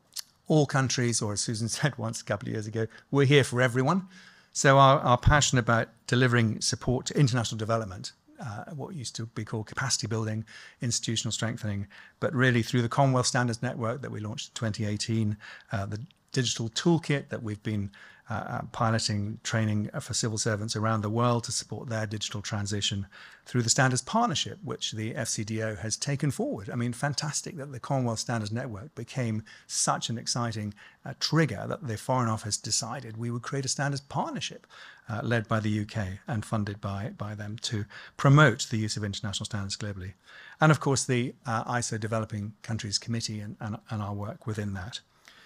S3: all countries, or as Susan said once a couple of years ago, we're here for everyone. So our, our passion about delivering support to international development, uh, what used to be called capacity building, institutional strengthening, but really through the Commonwealth Standards Network that we launched in twenty eighteen, uh, the digital toolkit that we've been uh, piloting, training for civil servants around the world to support their digital transition, through the Standards Partnership, which the F C D O has taken forward. I mean, fantastic that the Commonwealth Standards Network became such an exciting uh, trigger that the Foreign Office decided we would create a Standards Partnership uh, led by the U K and funded by, by them to promote the use of international standards globally. And of course, the uh, I S O Developing Countries Committee and, and, and our work within that.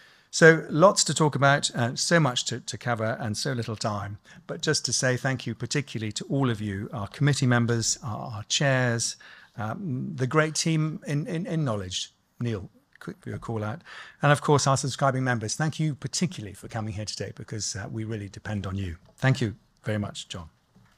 S3: So lots to talk about, uh, so much to, to cover and so little time. But just to say thank you particularly to all of you, our committee members, our, our chairs, um, the great team in, in, in knowledge. Neil, quick for your call out. And of course, our subscribing members. Thank you particularly for coming here today because uh, we really depend on you. Thank you very much, John.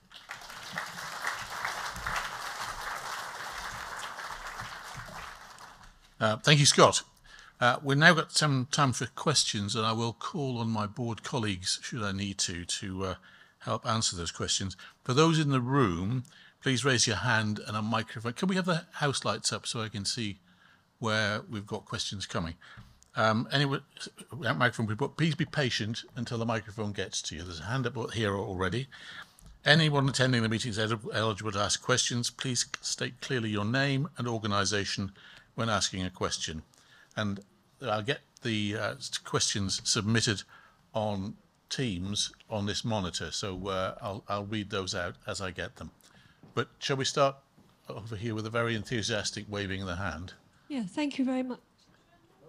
S1: Uh, thank you, Scott. Uh, we've now got some time for questions, and I will call on my board colleagues, should I need to, to uh, help answer those questions. For those in the room, please raise your hand and a microphone. Can we have the house lights up so I can see where we've got questions coming? Um, anyway, that microphone, but please be patient until the microphone gets to you. There's a hand up here already. Anyone attending the meeting is eligible to ask questions. Please state clearly your name and organisation when asking a question. And I'll get the uh, questions submitted on Teams on this monitor, so uh, I'll, I'll read those out as I get them. But shall we start over here with a very enthusiastic waving of the hand?
S4: Yeah, thank you very much.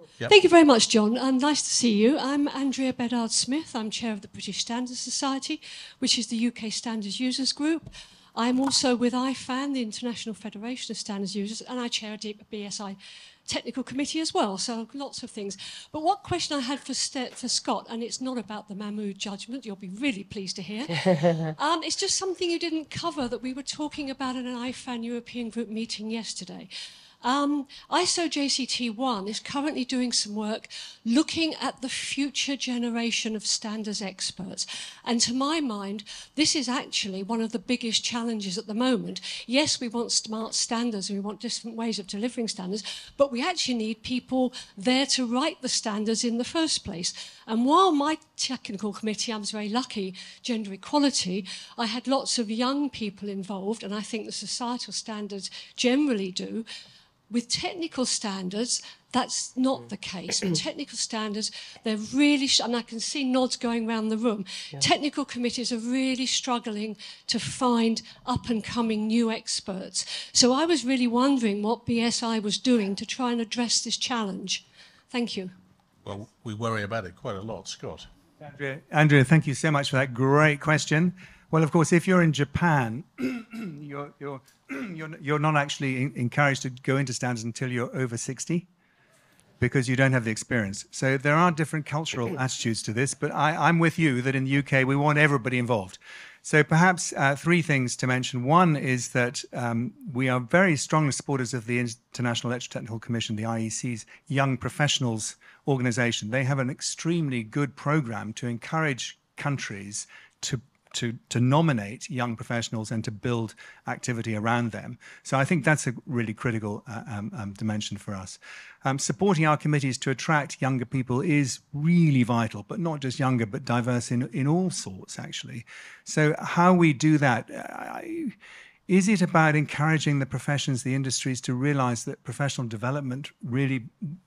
S1: Yep.
S4: Thank you very much, John. Um, nice to see you. I'm Andrea Bedard-Smith. I'm chair of the British Standards Society, which is the U K Standards Users Group. I'm also with I F A N, the International Federation of Standards Users, and I chair a B S I technical committee as well, so lots of things. But what question I had for, St for Scott, and it's not about the Mahmood judgment, you'll be really pleased to hear. um, it's just something you didn't cover that we were talking about in an I F A N European Group meeting yesterday. Um, I S O J C T one is currently doing some work looking at the future generation of standards experts. And to my mind, this is actually one of the biggest challenges at the moment. Yes, we want smart standards and we want different ways of delivering standards, but we actually need people there to write the standards in the first place. And while my technical committee, I was very lucky, gender equality, I had lots of young people involved, and I think the societal standards generally do. With technical standards, that's not the case. With technical standards, they're really, and I can see nods going around the room, yeah. Technical committees are really struggling to find up-and-coming new experts. So I was really wondering what B S I was doing to try and address this challenge. Thank you.
S1: Well, we worry about it quite a lot. Scott.
S3: Andrea, Andrea, thank you so much for that great question. Well, of course, if you're in Japan, you're, you're, you're, you're not actually encouraged to go into standards until you're over sixty because you don't have the experience. So there are different cultural attitudes to this, but I, I'm with you that in the U K, we want everybody involved. So perhaps uh, three things to mention. One is that um, we are very strong supporters of the International Electrotechnical Commission, the I E C's Young Professionals Organization. They have an extremely good program to encourage countries to To, to nominate young professionals and to build activity around them. So I think that's a really critical uh, um, um, dimension for us. Um, supporting our committees to attract younger people is really vital, but not just younger, but diverse in, in all sorts, actually. So how we do that, uh, is it about encouraging the professions, the industries to realize that professional development really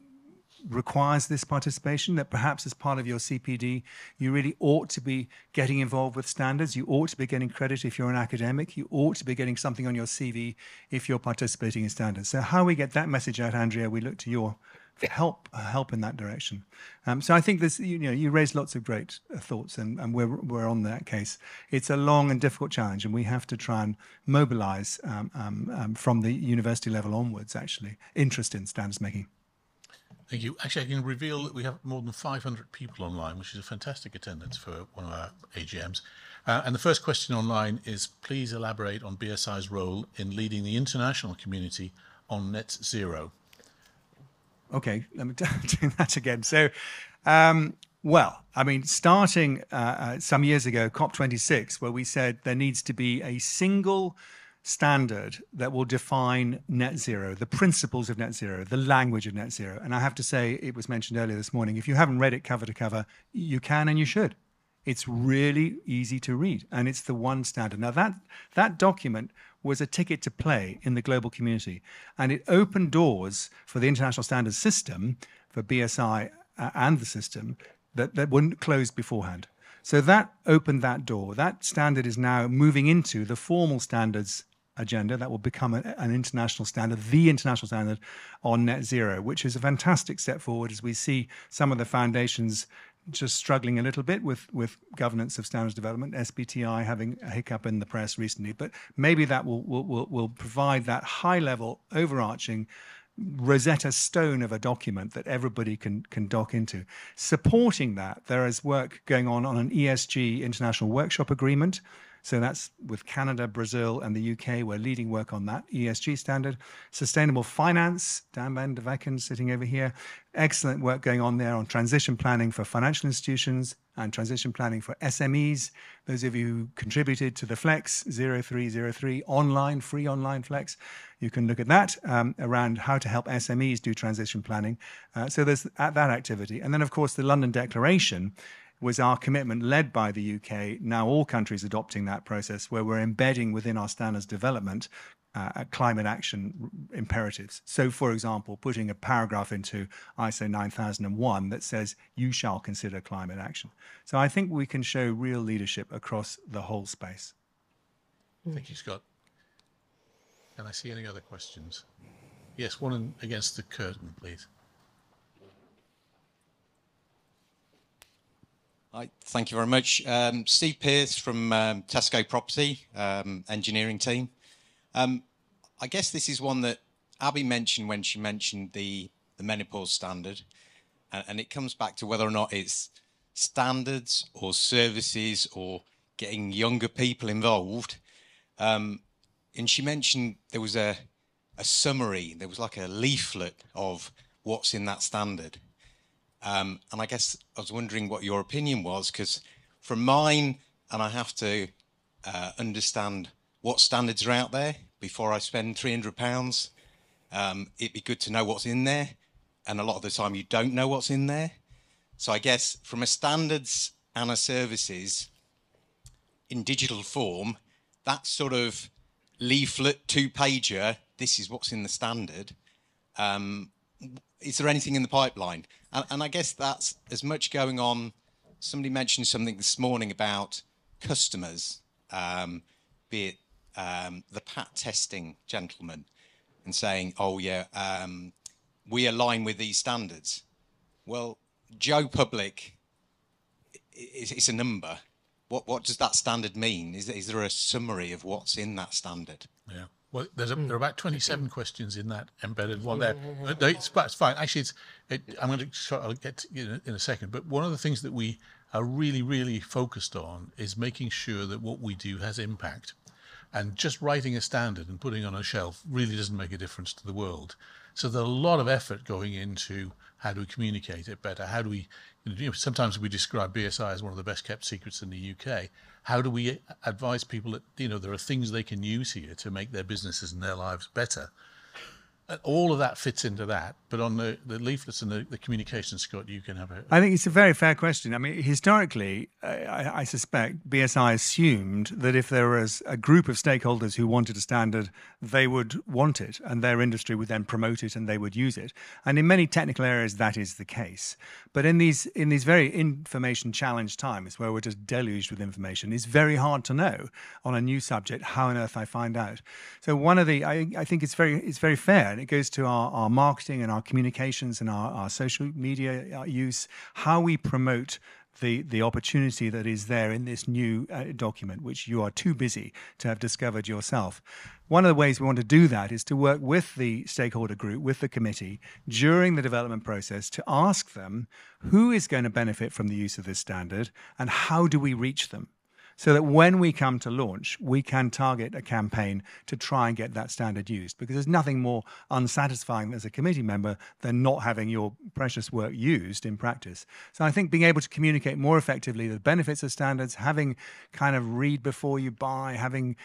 S3: requires this participation, that perhaps as part of your C P D, you really ought to be getting involved with standards. You ought to be getting credit if you're an academic. You ought to be getting something on your C V if you're participating in standards. So how we get that message out, Andrea, we look to your help uh, help in that direction. Um, so I think this, you know, you raised lots of great uh, thoughts, and, and we're, we're on that case. It's a long and difficult challenge, and we have to try and mobilize um, um, um, from the university level onwards, actually, interest in standards making.
S1: Thank you. Actually, I can reveal that we have more than five hundred people online, which is a fantastic attendance for one of our A G Ms. Uh, and the first question online is, please elaborate on B S I's role in leading the international community on net zero.
S3: Okay, let me do that again. So, um, well, I mean, starting uh, uh, some years ago, COP twenty-six, where we said there needs to be a single standard that will define net zero, the principles of net zero, the language of net zero. And I have to say, it was mentioned earlier this morning, if you haven't read it cover to cover, you can and you should. It's really easy to read, and it's the one standard. Now, that, that document was a ticket to play in the global community, and it opened doors for the international standards system, for B S I uh, and the system, that, that weren't closed beforehand. So that opened that door. That standard is now moving into the formal standards agenda that will become a, an international standard, the international standard on net zero, which is a fantastic step forward as we see some of the foundations just struggling a little bit with, with governance of standards development, S B T I having a hiccup in the press recently, but maybe that will, will, will, will provide that high-level, overarching Rosetta Stone of a document that everybody can, can dock into. Supporting that, there is work going on on an E S G international workshop agreement. So that's with Canada, Brazil, and the U K. We're leading work on that E S G standard. Sustainable finance, Dan van de Vecken sitting over here. Excellent work going on there on transition planning for financial institutions and transition planning for S M Es. Those of you who contributed to the Flex zero three zero three online, free online Flex, you can look at that um, around how to help S M Es do transition planning. Uh, so there's that activity. And then, of course, the London Declaration was our commitment led by the U K, now all countries adopting that process, where we're embedding within our standards development uh, climate action imperatives. So, for example, putting a paragraph into I S O nine thousand one that says, you shall consider climate action. So I think we can show real leadership across the whole space.
S1: Thank you, Scott. Can I see any other questions? Yes, one against the curtain, please.
S5: Hi, thank you very much. Um, Steve Pearce from um, Tesco Property um, engineering team. Um, I guess this is one that Abby mentioned when she mentioned the, the menopause standard, and, and it comes back to whether or not it's standards or services or getting younger people involved. Um, and she mentioned there was a, a summary, there was like a leaflet of what's in that standard. Um, and I guess I was wondering what your opinion was, because from mine, and I have to uh, understand what standards are out there before I spend three hundred pounds. Um, it'd be good to know what's in there. And a lot of the time you don't know what's in there. So I guess from a standards and a services in digital form, that sort of leaflet, two-pager, this is what's in the standard. Um, is there anything in the pipeline? And, and I guess that's as much going on. Somebody mentioned something this morning about customers, um, be it um, the P A T testing gentleman, and saying, oh, yeah, um, we align with these standards. Well, Joe Public, it's, it's a number. What, what does that standard mean? Is, is there a summary of what's in that standard?
S1: Yeah. Well, there's a, there are about twenty-seven questions in that embedded one there. But it's, but it's fine. Actually, it's, it, I'm going to I'll get to you in a second. But one of the things that we are really, really focused on is making sure that what we do has impact. And just writing a standard and putting it on a shelf really doesn't make a difference to the world. So there's a lot of effort going into how do we communicate it better? How do we, you know, sometimes we describe B S I as one of the best kept secrets in the U K. How do we advise people that, you know, there are things they can use here to make their businesses and their lives better? And all of that fits into that. But on the, the leaflets and the, the communication, Scott, you can have a...
S3: I think it's a very fair question. I mean, historically, I, I suspect B S I assumed that if there was a group of stakeholders who wanted a standard, they would want it, and their industry would then promote it and they would use it. And in many technical areas, that is the case. But in these in these very information-challenged times, where we're just deluged with information, it's very hard to know on a new subject how on earth I find out. So one of the... I, I think it's very it's very fair, and it goes to our, our marketing and our communications and our, our social media use, how we promote the, the opportunity that is there in this new uh, document, which you are too busy to have discovered yourself. One of the ways we want to do that is to work with the stakeholder group, with the committee, during the development process to ask them who is going to benefit from the use of this standard and how do we reach them, so that when we come to launch, we can target a campaign to try and get that standard used. Because there's nothing more unsatisfying as a committee member than not having your precious work used in practice. So I think being able to communicate more effectively the benefits of standards, having kind of read before you buy, having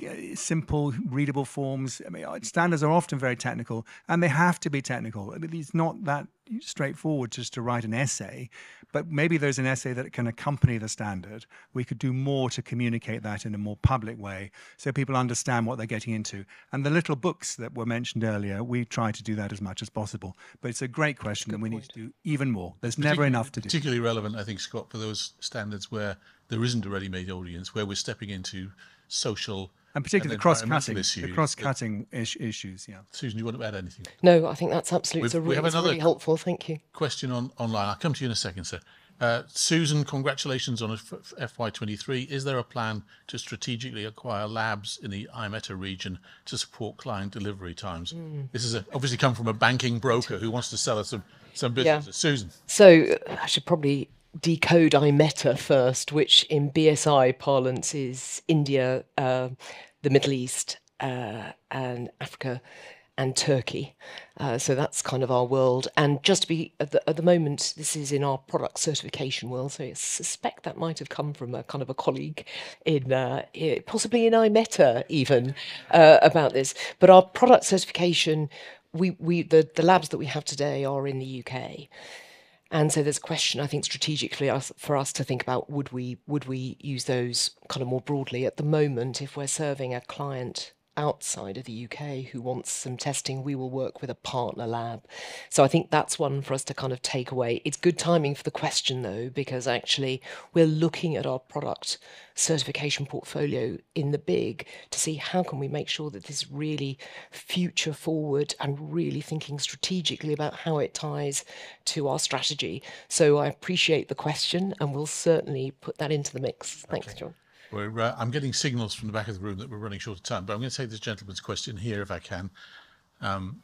S3: simple readable forms. I mean, standards are often very technical, and they have to be technical. It's not that straightforward just to write an essay, but maybe there's an essay that can accompany the standard. We could do more to communicate that in a more public way so people understand what they're getting into. And the little books that were mentioned earlier, we try to do that as much as possible. But it's a great question, and we need to do even more. There's never enough to do.
S1: Particularly relevant, I think, Scott, for those standards where there isn't a ready-made audience, where we're stepping into social...
S3: And particularly and the cross-cutting, the cross-cutting is, issues, yeah.
S1: Susan, you want to add anything?
S2: No, I think that's absolutely it's a
S1: we
S2: really,
S1: have
S2: it's
S1: another
S2: really helpful. Thank you.
S1: Question on online. I'll come to you in a second, sir. Uh, Susan, congratulations on F Y twenty-three. Is there a plan to strategically acquire labs in the I META region to support client delivery times? Mm. This has obviously come from a banking broker who wants to sell us some, some businesses. Yeah. Susan.
S2: So I should probably decode I META first, which in B S I parlance is India, uh, the Middle East, uh, and Africa, and Turkey. Uh, so that's kind of our world. And just to be, at the, at the moment, this is in our product certification world, so I suspect that might have come from a kind of a colleague in, uh, possibly in I META even, uh, about this. But our product certification, we, we the, the labs that we have today are in the U K. And so there's a question, I think, strategically for us to think about, would we would we use those kind of more broadly? At the moment, if we're serving a client outside of the U K who wants some testing, we will work with a partner lab. So I think that's one for us to kind of take away. It's good timing for the question, though, because actually we're looking at our product certification portfolio in the big to see how can we make sure that this is really future forward and really thinking strategically about how it ties to our strategy. So I appreciate the question, and we'll certainly put that into the mix. Thanks,
S1: Okay.
S2: John.
S1: We're, uh, I'm getting signals from the back of the room that we're running short of time, but I'm going to take this gentleman's question here if I can. Um,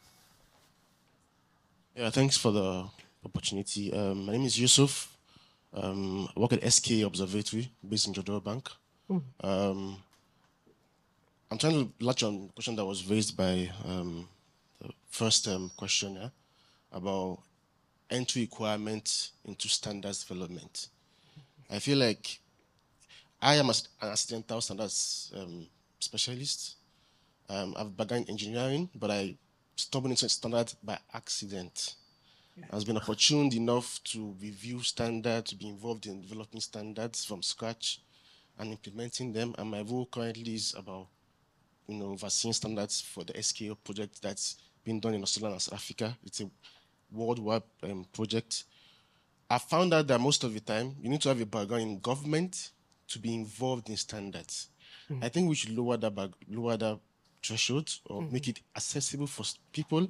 S6: yeah, thanks for the opportunity. Um, my name is Yusuf. Um, I work at S K Observatory based in Jodor Bank. Mm. Um, I'm trying to latch on a question that was raised by um, the first um, questioner about entry requirements into standards development. I feel like I am an accidental standards um, specialist. Um, I've begun engineering, but I stumbled into standards by accident. Yeah. I was been opportune enough to review standards, to be involved in developing standards from scratch and implementing them. And my role currently is about, you know, overseeing standards for the S K O project that's being done in Australia and South Africa. It's a worldwide um, project. I found out that most of the time, you need to have a background in government to be involved in standards. Mm. I think we should lower that back, lower that threshold or mm-hmm. make it accessible for people.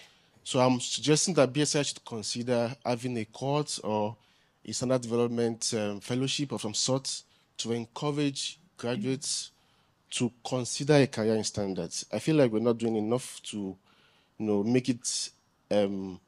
S6: So I'm suggesting that B S I should consider having a course or a standard development um, fellowship of some sort to encourage graduates mm. to consider a career in standards. I feel like we're not doing enough to, you know, make it um,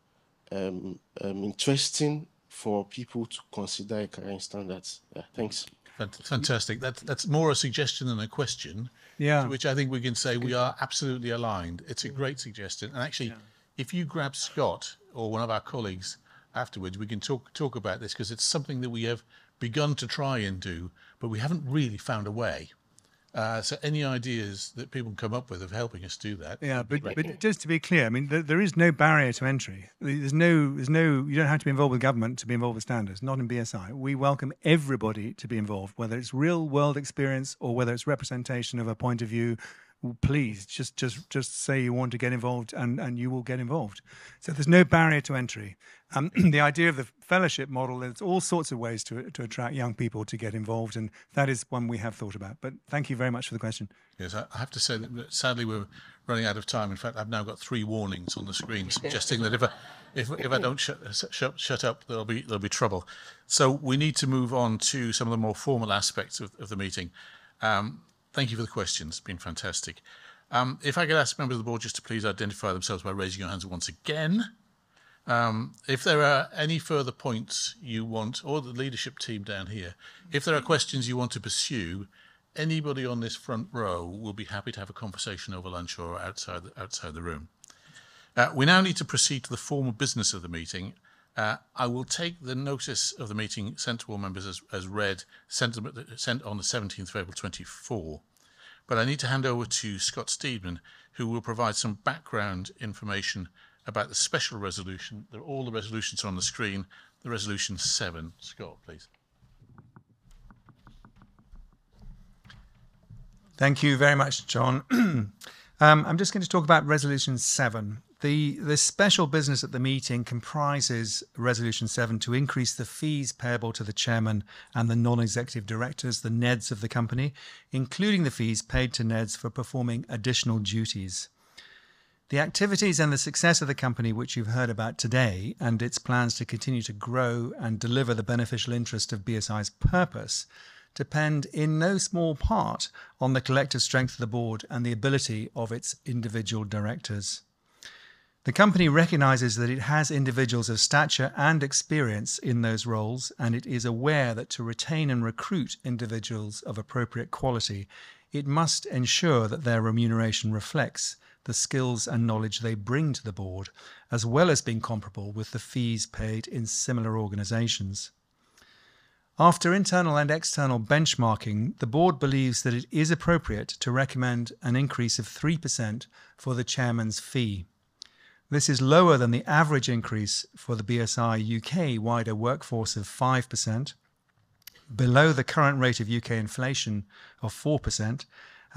S6: um, um, interesting for people to consider a career in standards. Yeah, thanks.
S1: Fantastic. That's that's more a suggestion than a question.
S3: Yeah.
S1: To which I think we can say we are absolutely aligned. It's a great suggestion. And actually, yeah. if you grab Scott or one of our colleagues afterwards, we can talk talk about this because it's something that we have begun to try and do, but we haven't really found a way. Uh, so any ideas that people can come up with of helping us do that?
S3: Yeah, but, but just to be clear, I mean, there, there is no barrier to entry. There's no, there's no, you don't have to be involved with government to be involved with standards, not in B S I. We welcome everybody to be involved, whether it's real world experience or whether it's representation of a point of view. Please just just just say you want to get involved and and you will get involved. So there's no barrier to entry. Um, the idea of the fellowship model, there's all sorts of ways to to attract young people to get involved, and that is one we have thought about. But thank you very much for the question.
S1: Yes, I have to say that sadly we're running out of time. In fact, I've now got three warnings on the screen suggesting that if I if if I don't shut shut, shut up, there'll be there'll be trouble. So we need to move on to some of the more formal aspects of, of the meeting. Um, Thank you for the questions. It's been fantastic. Um, if I could ask members of the board just to please identify themselves by raising your hands once again. Um, if there are any further points you want, or the leadership team down here, if there are questions you want to pursue, anybody on this front row will be happy to have a conversation over lunch or outside the, outside the room. Uh, we now need to proceed to the formal business of the meeting. Uh, I will take the notice of the meeting sent to all members as, as read, sent, sent on the seventeenth of April twenty-four. But I need to hand over to Scott Steedman, who will provide some background information about the special resolution. All the resolutions are on the screen. The resolution seven. Scott, please.
S3: Thank you very much, John. um, I'm just going to talk about resolution seven. The, the special business at the meeting comprises Resolution seven to increase the fees payable to the chairman and the non-executive directors, the N E Ds of the company, including the fees paid to N E Ds for performing additional duties. The activities and the success of the company, which you've heard about today, and its plans to continue to grow and deliver the beneficial interest of B S I's purpose, depend in no small part on the collective strength of the board and the ability of its individual directors. The company recognises that it has individuals of stature and experience in those roles, and it is aware that to retain and recruit individuals of appropriate quality, it must ensure that their remuneration reflects the skills and knowledge they bring to the board, as well as being comparable with the fees paid in similar organisations. After internal and external benchmarking, the board believes that it is appropriate to recommend an increase of three percent for the chairman's fee. This is lower than the average increase for the B S I U K wider workforce of five percent, below the current rate of U K inflation of four percent,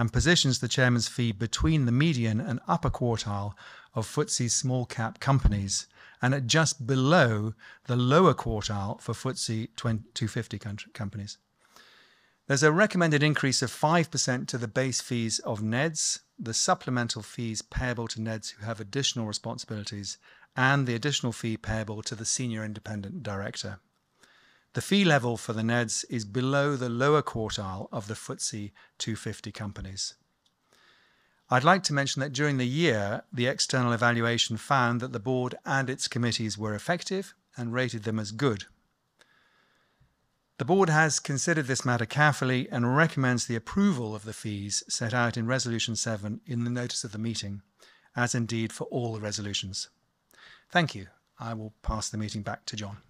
S3: and positions the chairman's fee between the median and upper quartile of F T S E small cap companies and at just below the lower quartile for F T S E two hundred fifty companies. There's a recommended increase of five percent to the base fees of N E Ds, the supplemental fees payable to N E Ds who have additional responsibilities, and the additional fee payable to the senior independent director. The fee level for the N E Ds is below the lower quartile of the F T S E two hundred fifty companies. I'd like to mention that during the year, the external evaluation found that the board and its committees were effective and rated them as good. The board has considered this matter carefully and recommends the approval of the fees set out in Resolution seven in the notice of the meeting, as indeed for all the resolutions. Thank you. I will pass the meeting back to John.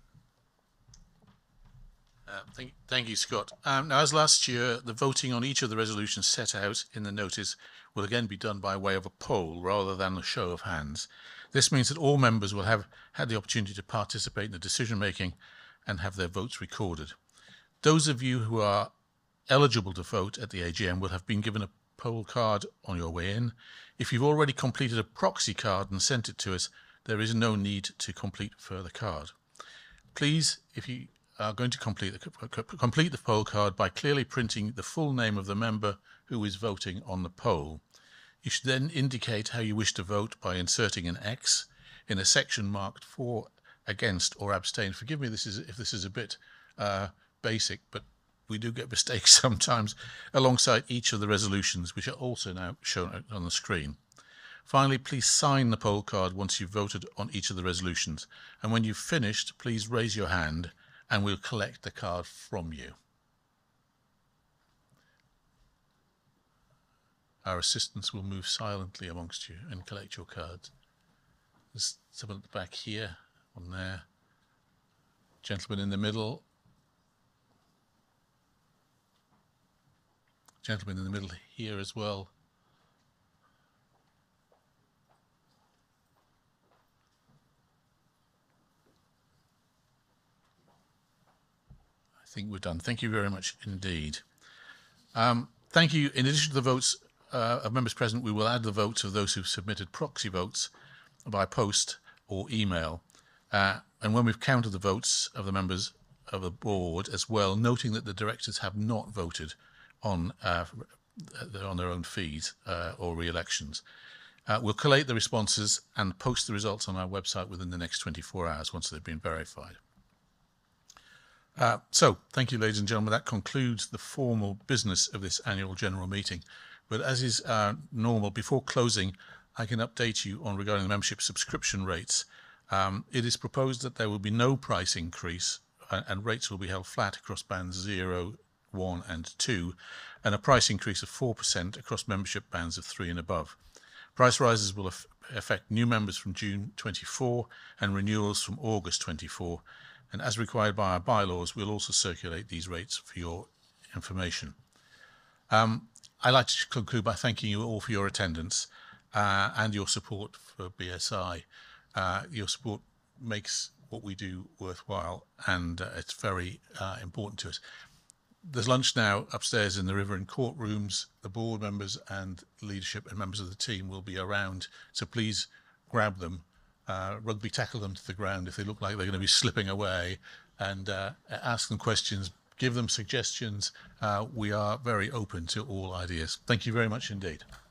S1: Uh, thank, thank you, Scott. Um, now, as last year, the voting on each of the resolutions set out in the notice will again be done by way of a poll rather than a show of hands. This means that all members will have had the opportunity to participate in the decision-making and have their votes recorded. Those of you who are eligible to vote at the A G M will have been given a poll card on your way in. If you've already completed a proxy card and sent it to us, there is no need to complete a further card. Please, if you are going to complete the, complete the poll card by clearly printing the full name of the member who is voting on the poll. You should then indicate how you wish to vote by inserting an X in a section marked for, against, or abstain. Forgive me this is, if this is a bit uh, basic, but we do get mistakes sometimes, alongside each of the resolutions, which are also now shown on the screen. Finally, please sign the poll card once you've voted on each of the resolutions. And when you've finished, please raise your hand and we'll collect the card from you. Our assistants will move silently amongst you and collect your cards. There's someone at the back here, one there, gentleman in the middle, gentleman in the middle here as well. I think we're done. Thank you very much indeed. Um, thank you. In addition to the votes uh, of members present, we will add the votes of those who've submitted proxy votes by post or email. Uh, and when we've counted the votes of the members of the board as well, noting that the directors have not voted on, uh, on their own fees uh, or re-elections, uh, we'll collate the responses and post the results on our website within the next twenty-four hours once they've been verified. Uh, so, thank you, ladies and gentlemen. That concludes the formal business of this annual general meeting. But as is uh, normal, before closing, I can update you on regarding the membership subscription rates. Um, it is proposed that there will be no price increase uh, and rates will be held flat across bands zero, one and two, and a price increase of four percent across membership bands of three and above. Price rises will af affect new members from June twenty-four and renewals from August twenty-four. And as required by our bylaws, we'll also circulate these rates for your information. Um, I'd like to conclude by thanking you all for your attendance uh, and your support for B S I. Uh, your support makes what we do worthwhile, and uh, it's very uh, important to us. There's lunch now upstairs in the River and courtrooms. The board members and leadership and members of the team will be around, so please grab them. Uh, rugby tackle them to the ground if they look like they're going to be slipping away, and uh, ask them questions, give them suggestions. Uh, we are very open to all ideas. Thank you very much indeed.